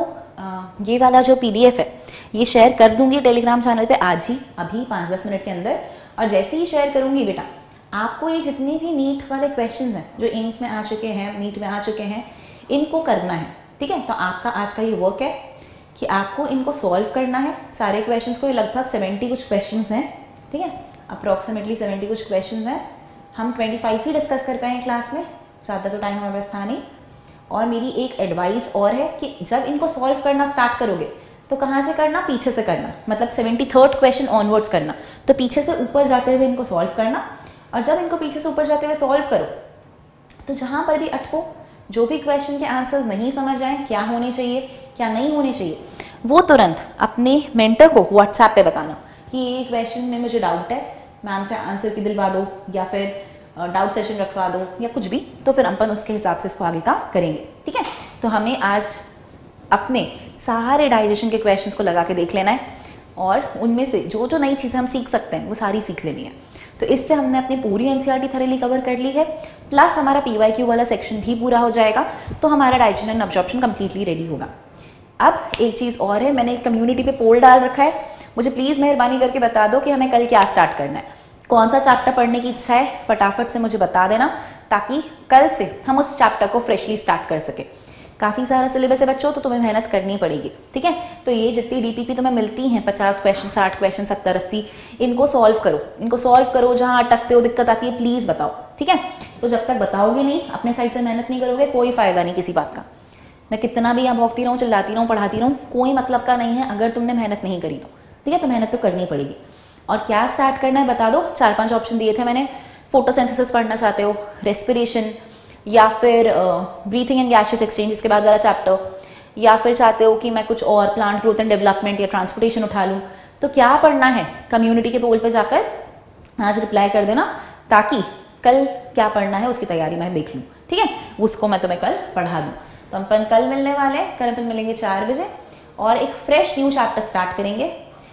आपको ये वाला जो PDF है ये शेयर कर दूंगी टेलीग्राम चैनल पे आज ही, अभी 5-10 मिनट के अंदर। और जैसे ही शेयर करूंगी बेटा, आपको ये जितने भी नीट वाले क्वेश्चन हैं जो एम्स में आ चुके हैं, नीट में आ चुके हैं, इनको करना है। ठीक है, तो आपका आज का ये वर्क है कि आपको इनको सॉल्व करना है सारे क्वेश्चंस को। लगभग 70 कुछ क्वेश्चंस हैं। ठीक है, अप्रॉक्सीमेटली 70 कुछ क्वेश्चंस हैं। हम 25 ही डिस्कस कर पाए क्लास में, ज़्यादा तो टाइम हमारे पास था नहीं। और मेरी एक एडवाइस और है कि जब इनको सॉल्व करना स्टार्ट करोगे तो कहाँ से करना, पीछे से करना। मतलब 73rd क्वेश्चन ऑनवर्ड्स करना, तो पीछे से ऊपर जाते हुए इनको सॉल्व करना। और जब इनको पीछे से ऊपर जाते हुए सॉल्व करो तो जहाँ पर भी अटको, जो भी क्वेश्चन के आंसर्स नहीं समझ आए, क्या होने चाहिए क्या नहीं होने चाहिए, वो तुरंत अपने मेंटर को व्हाट्सएप पे बताना कि ये क्वेश्चन में मुझे डाउट है, मैम से आंसर की दिलवा दो, या फिर डाउट सेशन रखवा दो, या कुछ भी। तो फिर अपन उसके हिसाब से इसको आगे का करेंगे। ठीक है, तो हमें आज अपने सारे डाइजेशन के क्वेश्चंस को लगा के देख लेना है, और उनमें से जो जो नई चीज़ें हम सीख सकते हैं वो सारी सीख लेनी है। तो इससे हमने अपनी पूरी NCERT थॉरली कवर कर ली है, प्लस हमारा PYQ वाला सेक्शन भी पूरा हो जाएगा, तो हमारा digestion and absorption completely ready होगा। अब एक चीज़ और है, मैंने कम्युनिटी पे पोल डाल रखा है, मुझे प्लीज़ मेहरबानी करके बता दो कि हमें कल क्या स्टार्ट करना है, कौन सा चैप्टर पढ़ने की इच्छा है, फटाफट से मुझे बता देना, ताकि कल से हम उस चैप्टर को फ्रेशली स्टार्ट कर सके। काफ़ी सारा सिलेबस है बच्चों, तो तुम्हें मेहनत करनी पड़ेगी। ठीक है, तो ये जितनी DPP तुम्हें मिलती हैं, 50 क्वेश्चन, 60 क्वेश्चन, 70, 80, इनको सॉल्व करो। जहाँ अटकते हो, दिक्कत आती है, प्लीज़ बताओ। ठीक है, तो जब तक बताओगे नहीं, अपने साइड से मेहनत नहीं करोगे, कोई फ़ायदा नहीं किसी बात का। मैं कितना भी यहाँ भोंकती रहूँ, चिल्लाती रहूँ, पढ़ाती रहूँ, कोई मतलब का नहीं है अगर तुमने मेहनत नहीं करी तो। ठीक है, तो मेहनत तो करनी पड़ेगी। और क्या स्टार्ट करना है बता दो, 4-5 ऑप्शन दिए थे मैंने। फोटोसिंथेसिस पढ़ना चाहते हो, रेस्पिरेशन, या फिर ब्रीथिंग एंड गैसियस एक्सचेंज, इसके बाद वाला चैप्टर, या फिर चाहते हो कि मैं कुछ और प्लांट ग्रोथ एंड डेवलपमेंट या ट्रांसपोर्टेशन उठा लूँ, तो क्या पढ़ना है कम्युनिटी के पोल पे जाकर आज रिप्लाई कर देना, ताकि कल क्या पढ़ना है उसकी तैयारी मैं देख लूँ। ठीक है, उसको मैं तुम्हें कल पढ़ा दूँ। तो अपन कल मिलने वाले हैं, कल अपन मिलेंगे 4 बजे, और एक फ्रेश न्यू चैप्टर स्टार्ट करेंगे।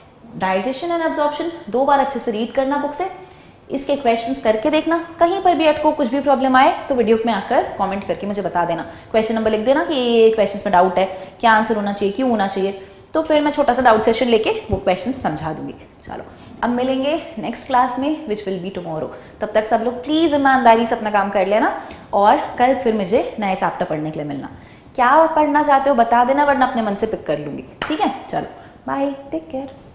डाइजेशन एंड एब्जॉर्प्शन 2 बार अच्छे से रीड करना बुक से, इसके क्वेश्चंस करके देखना, कहीं पर भी अटको, कुछ भी प्रॉब्लम आए तो वीडियो में आकर कमेंट करके मुझे बता देना, क्वेश्चन नंबर लिख देना कि ये क्वेश्चंस में डाउट है, क्या आंसर होना चाहिए, क्यों होना चाहिए, तो फिर मैं छोटा सा डाउट सेशन लेके वो क्वेश्चन समझा दूंगी। चलो, अब मिलेंगे नेक्स्ट क्लास में, विच विल बी टुमारो। तब तक सब लोग प्लीज़ ईमानदारी से अपना काम कर लेना, और कल फिर मुझे नए चैप्टर पढ़ने के लिए मिलना। क्या पढ़ना चाहते हो बता देना, वरना अपने मन से पिक कर लूँगी। ठीक है, चलो बाय, टेक केयर।